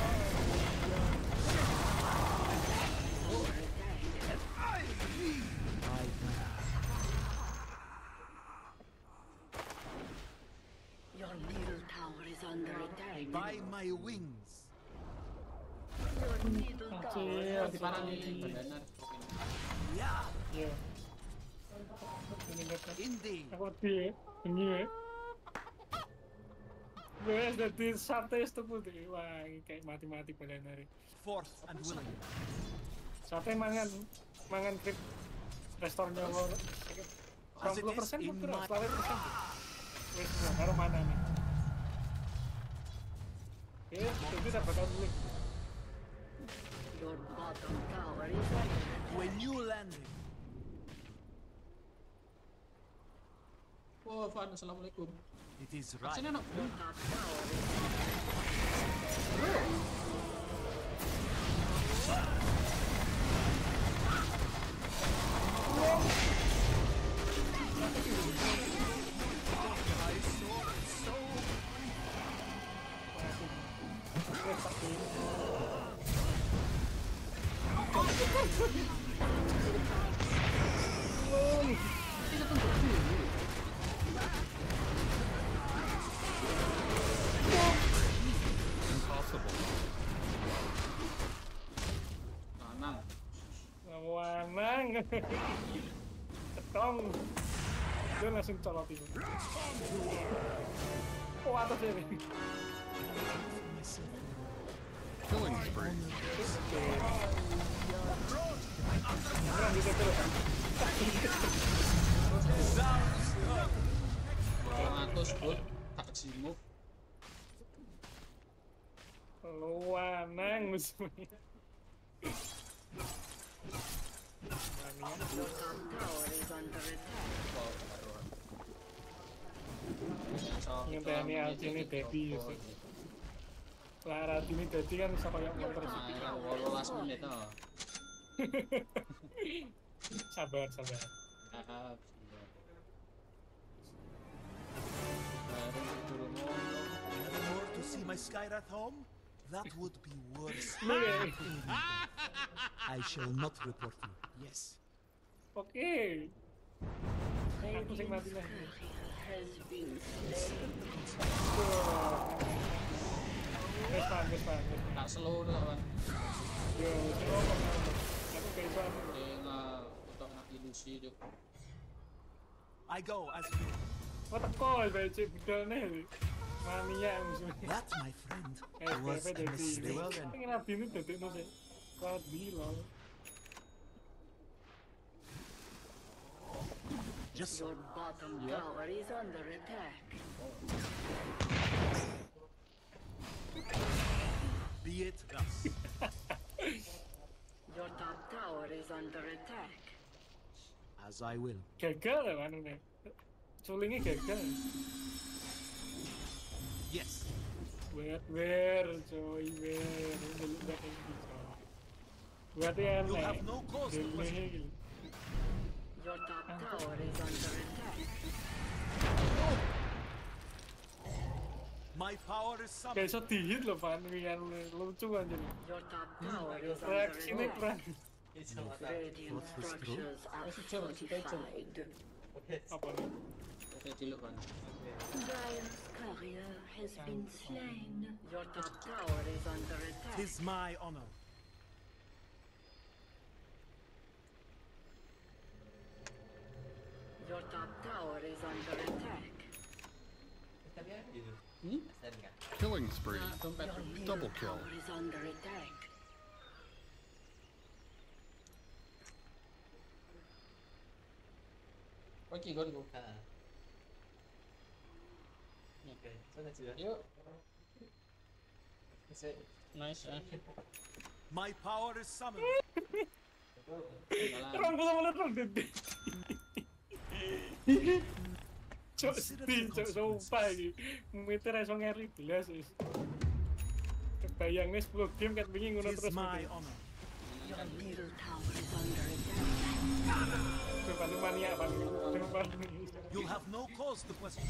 Your middle tower is under attack. by my wings. Your middle tower Oke, is Parang under ini attack. bandana. Yeah, iya. Ini lihat. indeed. Aku di ini ya. Wes dadi sate itu putih. Wah, ini kayak mati-mati balen hari. Forth and willing. Sate mangan mangan krip restore nyawa. As it sembilan puluh is persen in kurang, my- selawe persen. Wes karo mana nih? Eh, itu dapat dulu. Your bottom tower is under attack. To a new landing. Oh, Fan, assalamualaikum. It is right. Sini no. Your top tower is under attack. Impossible. Lanang. Wanang. Ketong. Dia langsung colot itu. Oh, atas ini. Killing spree. Berang gitu terus. Ngatus bot tak jimuk. Wanang musuhnya. Your top tower is under attack. Ngenteni Alcine dadi. Lah Radini dadi kan iso koyo motor sithik. Nah, wolulas menit to. Sabar, sabar. Ah, baru turun ngomong. Never more to see my Skyrath home? That would be worse. I shall not report you. Yes. Oke. Aku sing mati lah. Has been slain. Wes pan, wes pan. Tak slow tuh kan. Yo, slow kok. Aku kayak pan. Eh nggak untuk nak ilusi tuh. I go as you. What a call, baca budal nih. Mania musuh. That, my friend, Eh, was P P a dadi. mistake. Pengen nabi ini dadi no sih. Kuat bilo. Just so. Your bottom tower is under attack. Be it thus. Your top tower is under attack. As I will. Gagal lah mana nih. Culingnya gagal. Yes. Buat wer, coy, wer. Dulu udah kayak gitu. Buat yang You aneh. have no cause to question. Dulu. Your top tower is under attack. My power is summoned. Kayak iso dihit loh pan, yang lucu aja. Your top tower is under Reaksinya attack. keren. Radiant structures are fortified. Apa nih? Oke dulu kan. Giant's courier has been slain. Your top tower is under attack. Tis my honor. Your top tower is under attack. Killing spree. Dompet. Your middle Double kill. tower is under attack. Oke, gue dulu. Yuk. Nice ya. My power is summoned. Jalan. Orang bisa melihat orang gede. Cok sedih, cok sumpah ini. Meter iso ngeri belas is. Kebayangnya sepuluh game kan pengen ngono Tis terus. my honor. Your middle tower is under attack. Coba lu mania apa nih? Coba nih. You'll have no cause to question.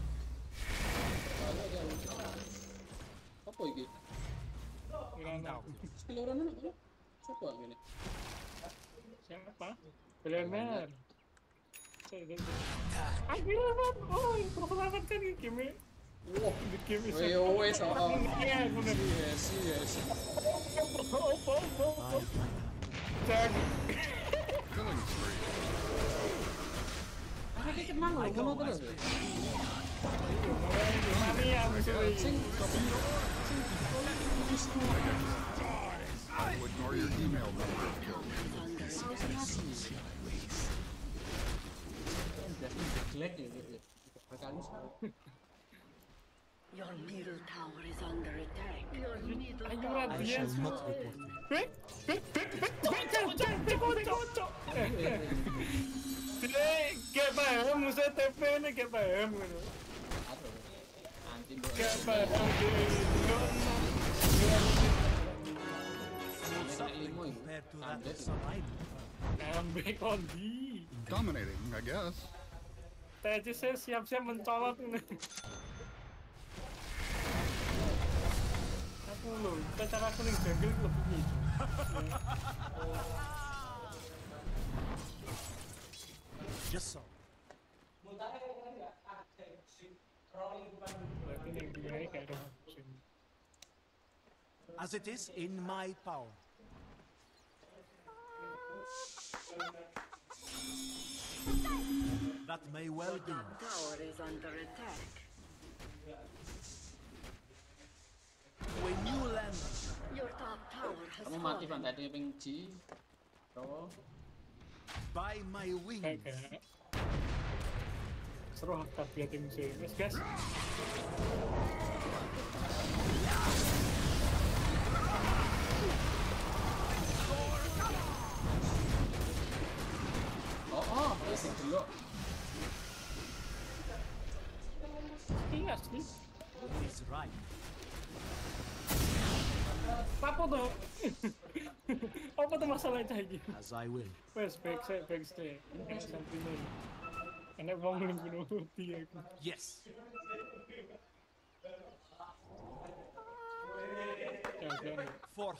Apa iki? Gimana? Skill orang mana? Siapa ini? Siapa? Belemer. Akhirnya kan, oh ini pertolongan kan ini game. Wah, di game itu. Weh, weh, soal. Iya, bener. Yes, yes. Oh, oh, oh, oh. Cek. Killing spree. Ah, kayak kenang loh, ngono terus. Mania musuh Sing, ini. I will ignore your email number of kills. jelek ya gitu. Berkali Your middle tower is under attack. Your middle Ayo tower I Radian. shall not report you. Bek, bek, bek, bek, bek, kocok, bek, kocok, kocok. Tidak, gak paham musuh T P ini gak paham gitu. anti Gak paham ilmu itu. Compared to that Kaget. of Sarai. Ambek kondi. Dominating, I guess. T C C siap-siap mencolot ini. Aku loh, cara aku nih jungle itu lebih gitu. Just so. Berarti yang dimulai kayak ada musim. As it is in my power. That may well be. top tower is under attack. When you land, Your top tower has Kamu mati fallen. pan tadi ping G. Bro. by my wings, Kagak. Seru hak biar tim musuh. Yes guys. Oh, oh, wis delok. Apa tuh? Apa tuh masalahnya cah iki? As I will. Wes back saya back stay. Enak sampingnya. Enak wong ning bunuh dia. Yes. Jangan. Fourth.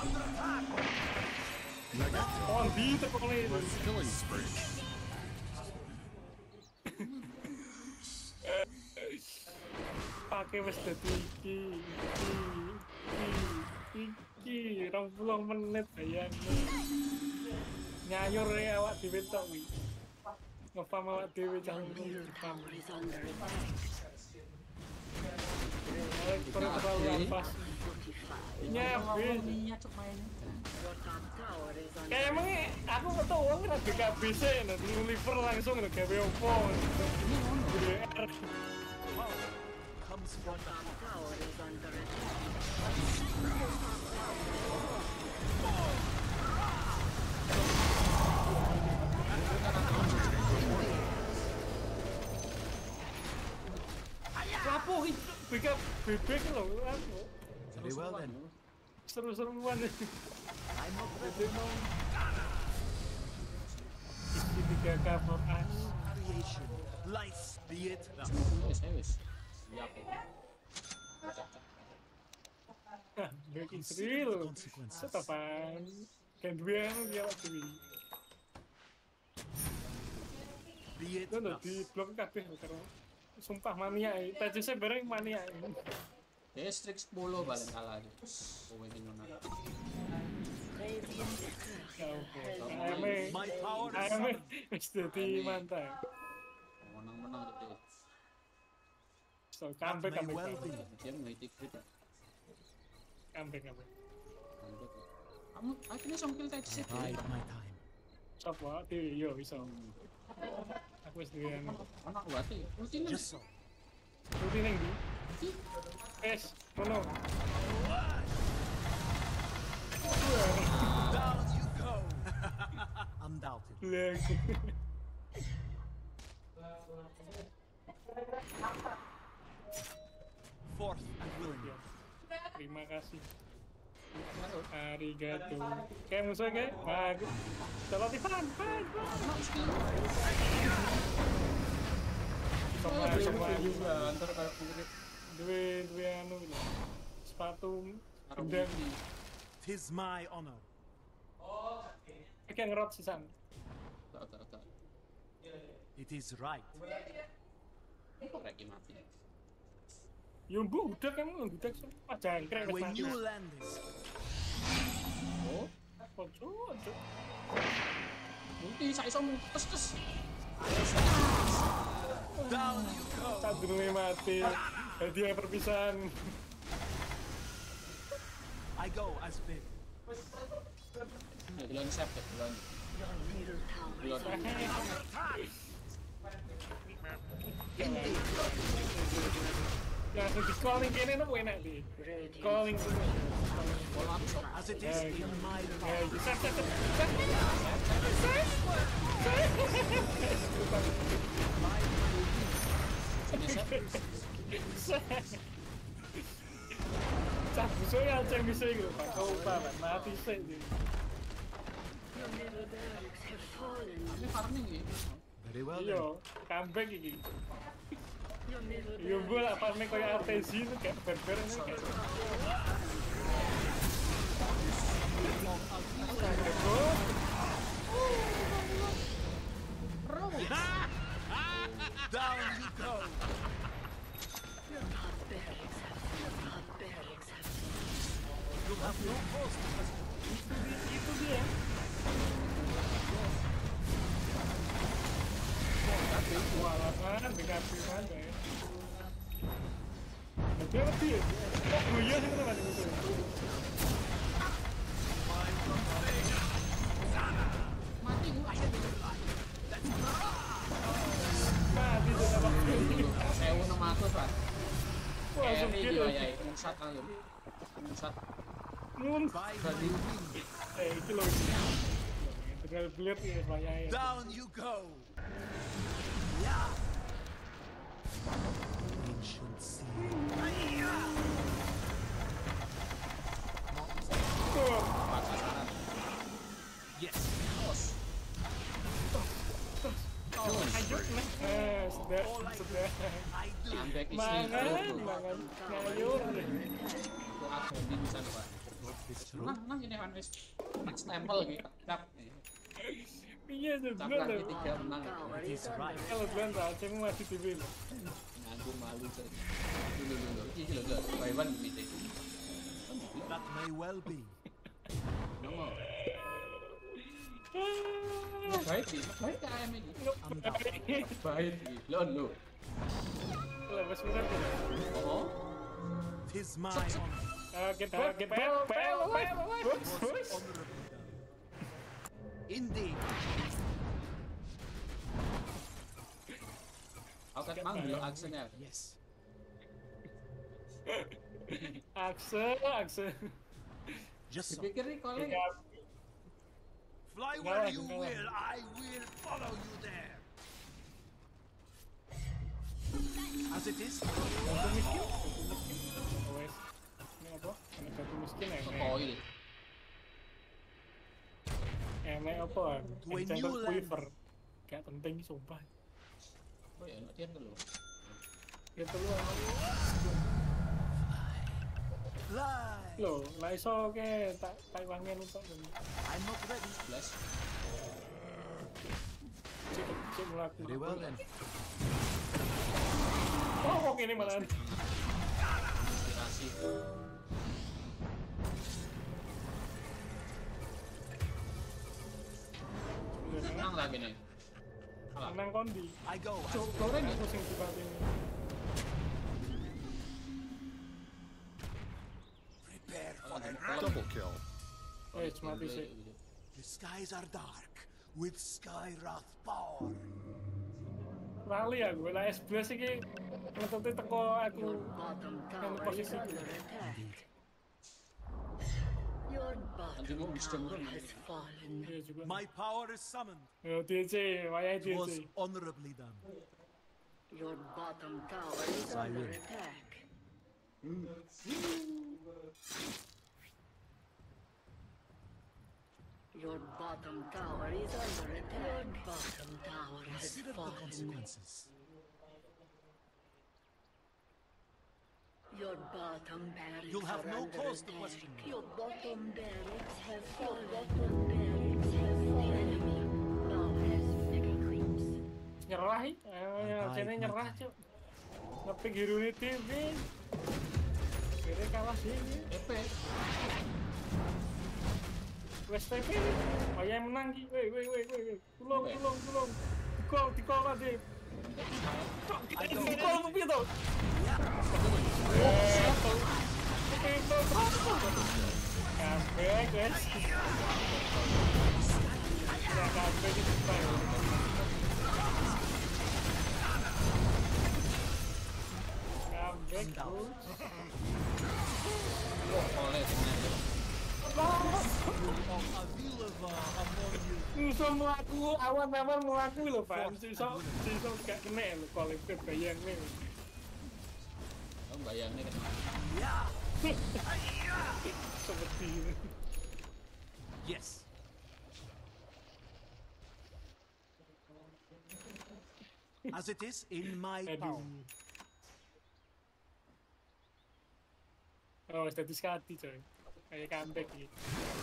Oh, di tepuk itu. Killing spree. Pakai wes dadi iki. Iki. Iki rong puluh menit bayangin. Nyayur ya awak dhewe tok kuwi. Ngefam awak dhewe Your jangan middle ngefam. tower is under attack. Terus terlalu ampas. Fortified. Nyabis. Niat cok main. Your top tower is under Kayak emangnya aku ketua uang kan D K B C nanti liver langsung udah gawe opo. Ini ngono. Gede R. Comes Your from top tower is under attack. Lapo itu bebek bebek loh, lapo. very well then. Seru-seruan. I'm not Bebek mau. Isi tiga K for us. creation. Life be it. Now, Wes, wes. Siap. Hah, bikin serius. consequences. Setapan. Kan dua yang dia waktu ini. Be it. Itu udah thus. di blok kabeh karo. Sumpah mania ini. T C C bareng mania ini. Distrik sepuluh balik kalah gitu. Kowe iki ngono. Radiant courier has Ayame. My power is Ayame. summoned. Wis dadi mantap. Menang-menang gitu. So, That comeback, may comeback, well be. comeback. Dia ngetik crit. Comeback, comeback. Kamu akhirnya songkil tadi sih. Bide my time. Sop wae, Dewi, yo iso. Aku wis duwe anu. Anak berarti. Ulti nih. Just so. Rutin ning ndi? Wes, ngono. Down you go. Undoubted. Blek. Fourth and willing. Terima kasih. Arigato. Kayak musuh kayak bagus. Kalau di fan, fan, fan. Sama sama juga antar kayak kulit. duwe duwe anu gitu. Sepatu gendang. Tis my honor. Kayak ngerot sisan. Tak tak tak. It is right. Kok reki mati. Yo mbok udah kamu udah ah jangkrik wis When mati. you land this, Oh, Ojo, ojo. ulti sak iso tes tes. down you go. Tak durunge mati. Hadiah perpisahan. I go as bid. Ya bilang siap ya bilang. Your middle tower is Bilang. Ya langsung di calling kene no enak di. radiant. Calling semua. Bola aku sok. As it is in my Ya, power. set set set. Sini siap. Cah busuk ya cah bisa gitu. Pak kau Pak mati sih. Your middle barracks have fallen. Ini farming gitu. Very well Iya, then. comeback iki. Your middle Yo mbok lah farming koyo Artesi itu kayak berber ini kayak. Down you go. your top barracks have your top barracks have You have no cause to hesitate. Itu dia. Walaupun dikasih mana ya. Tapi apa sih? Kok guyon sih kenapa gitu? Mati gua. Mati tuh sama Sewu enam ratus Pak. Wah, langsung Carry kill. dia ya, musat langsung. Musat. Nun. By Berarti Eh, itu loh. Tinggal belit ya, bahaya. down you go. Yeah. Ancient sea. Yes. Lanjut nih. Eh, sudah, sudah. I do. Sampai isi Mangan, dulu. mangan. Ngayur. Itu aku di sana Pak. Nah, nah ini kan wis stempel gitu. Cap. Iya, Cap sebenernya. lagi tiga menang. It is right. Kalau bilang Racing masih T V loh. Aku malu coy. Dulu dulu. Iki lho lho. Taiwan gitu. That may well be. Nomor. Baik sih, baik K M ini. Baik sih. Lo lo. Lepas berat ya. Oh. Tis my honor. Target, target, pel, pel, pel, Most honorably done. Indeed. Aku kan manggil aksennya. Yes. Akse, akse. Just so. Dipikir nih kalau Fly Enggak where lah, you enggak lah. will, I will follow you there. As it is, Batu miskin, batu miskin. Oh, wes. Ini apa? Ini batu miskin ya? Ini- koil. Ini apa? To a Enchanted new land. Quiver. Gak penting, sumpah. Oh ya, enak dia dulu. Gitu loh. fly. Loh, lah iso ke tak tak wangian itu. I'm not ready. Blast. Cek cek melaku. Very well then. Oh, kok ini malah. Inspirasi. Menang lagi nih. Kalah. Menang kondi. I go. as Cuk, goreng ya. Aku sing dibanding. Prepare for Oh, the kalau Double kill. Eh, cuma bisa. The skies are dark with sky wrath power. Lali aku, lah S B S iki ngetutnya teko aku Your bottom yang tower is posisi under attack. Your Nanti mau bottom bisa tower turun. has fallen. Iya juga. My power is summoned. Yo, D C, wayah It D was C. honorably done. Your bottom tower is I under will. attack. Your bottom tower is under attack. Your bottom tower has Consider the fallen. consequences. Your bottom barracks You'll have are no under cause to attack. question me. Your bottom barracks have fallen. Your bottom barracks have fallen. The enemy now has mega creeps. Nyerah ih. Ayo, ya, sini nyerah, Cuk. Ngepick hero ini T V. Kira kalah sini. E P. West T V. Wayah menang ki. Wei, wei, wei, wei, wei. Tulung, tulung, tulung. Dikol, dikol lah, Dip. Dikol apa piye to? Eh, tuh. Oke, tuh, tuh. Comeback, guys. Ya, comeback itu baik. Comeback, bro. Oleh sebenarnya. Iso melaku awan-awan melaku lho Pak. Iso iso gak kena lho kalau itu bayang nih. Kamu bayangin kan. Seperti ini. Yes. As it is in my Aduh. power. Oh, status hati coy. Kayak comeback gitu.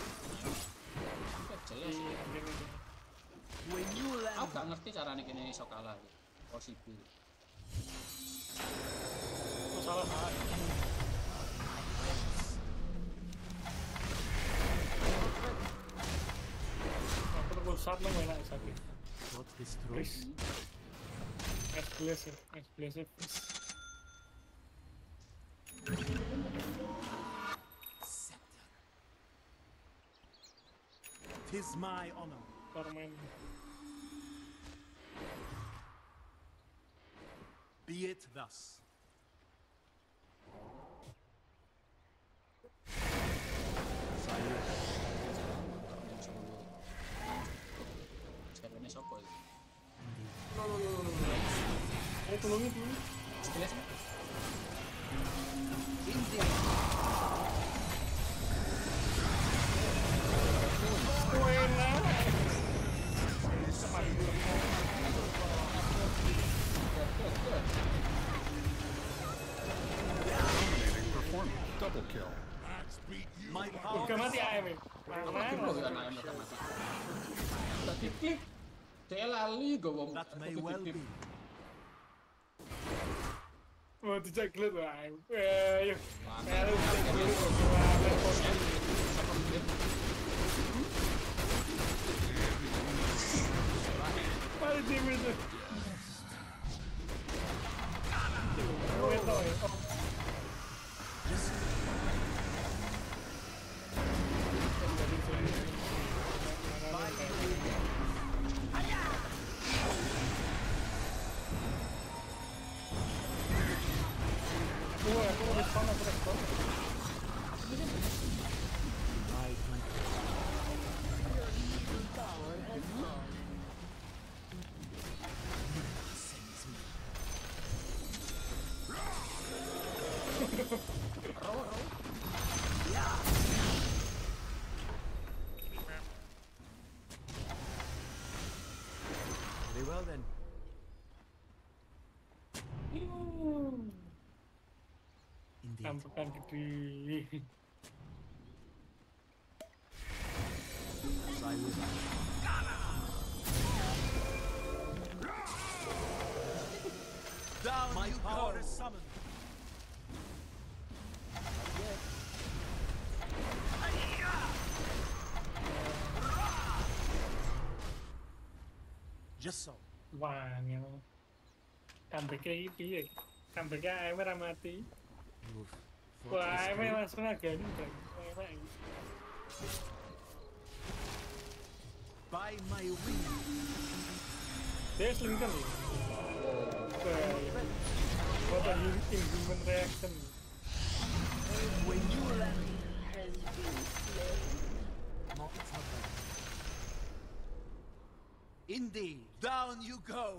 Jelas. When you land, Aku gak ngerti caranya kini iso kalah. Possible. Masalah salah. Aku terus saat nang enak sakit. what is true? Chris. Explosive, explosive. Scepter. Tis my honor. Torment. Be it thus. Siapa sopo itu? Ayo tulungi, tulungi. Jelas. Wena. nih. Apa Mana? dulu ya anak yang mati. Udah diklik. Dia lali gue mau That may well be. Mau dijak gelut wae. Eh, yuk. Wah, Melu kan, dijak kan, gelut. kan, Wah, kan, repot. kan, sama dia. Mari tim itu. Oh, itu ya. Oh. Wah, aku mau respon, aku respon. Tower has fallen. Very well then. Indeed. Tambakan gede. As I was. Down my you power go. Is summoned. Just so. Wah, ngel. Comeback-nya ini piye? Comeback-nya A M ora mati. Move. Wah, A M Fortress langsung agani, Bang. Enak iki. by my wing. Dia selingkan ya? Wah, what a inhuman reaction. When you land, Has been slain. not covered. Indeed. Down you go.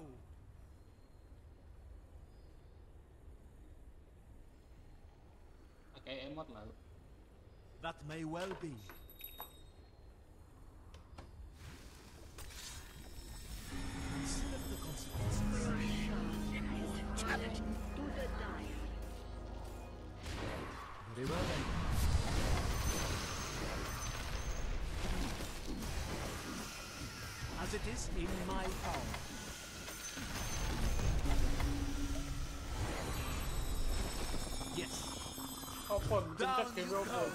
Pakai emot lah. That may well be. Consider the consequences. To the dire. Very well then. As it is in my power. Yes. Opon, pencet Down game you opon. go.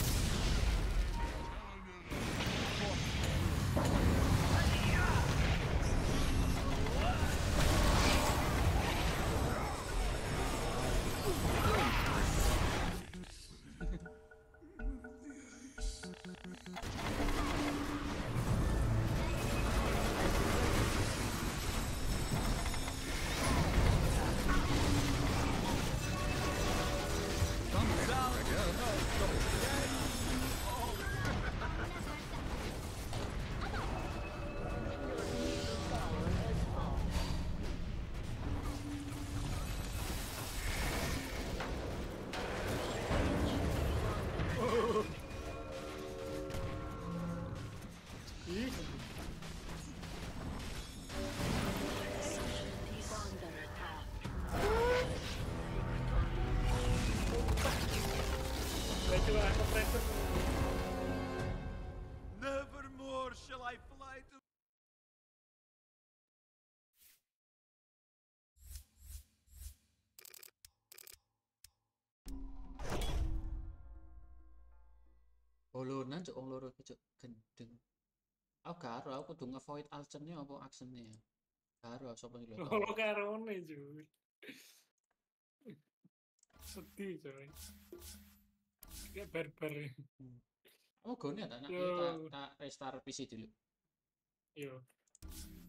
Ih, Keep under attack. saya cuma aku pressure. Nevermore shall I fly to. Bolonan cuk wong loro iki cuk gendeng. Aku gak ero, aku kudu nge-void action-nya apa action-nya ya. Gak ero sapa iki lho. Kalau karone cuy. Sedih coy. Kayak barbar. Oh, gone tak nak Yo. tak tak restart P C dulu. Yo.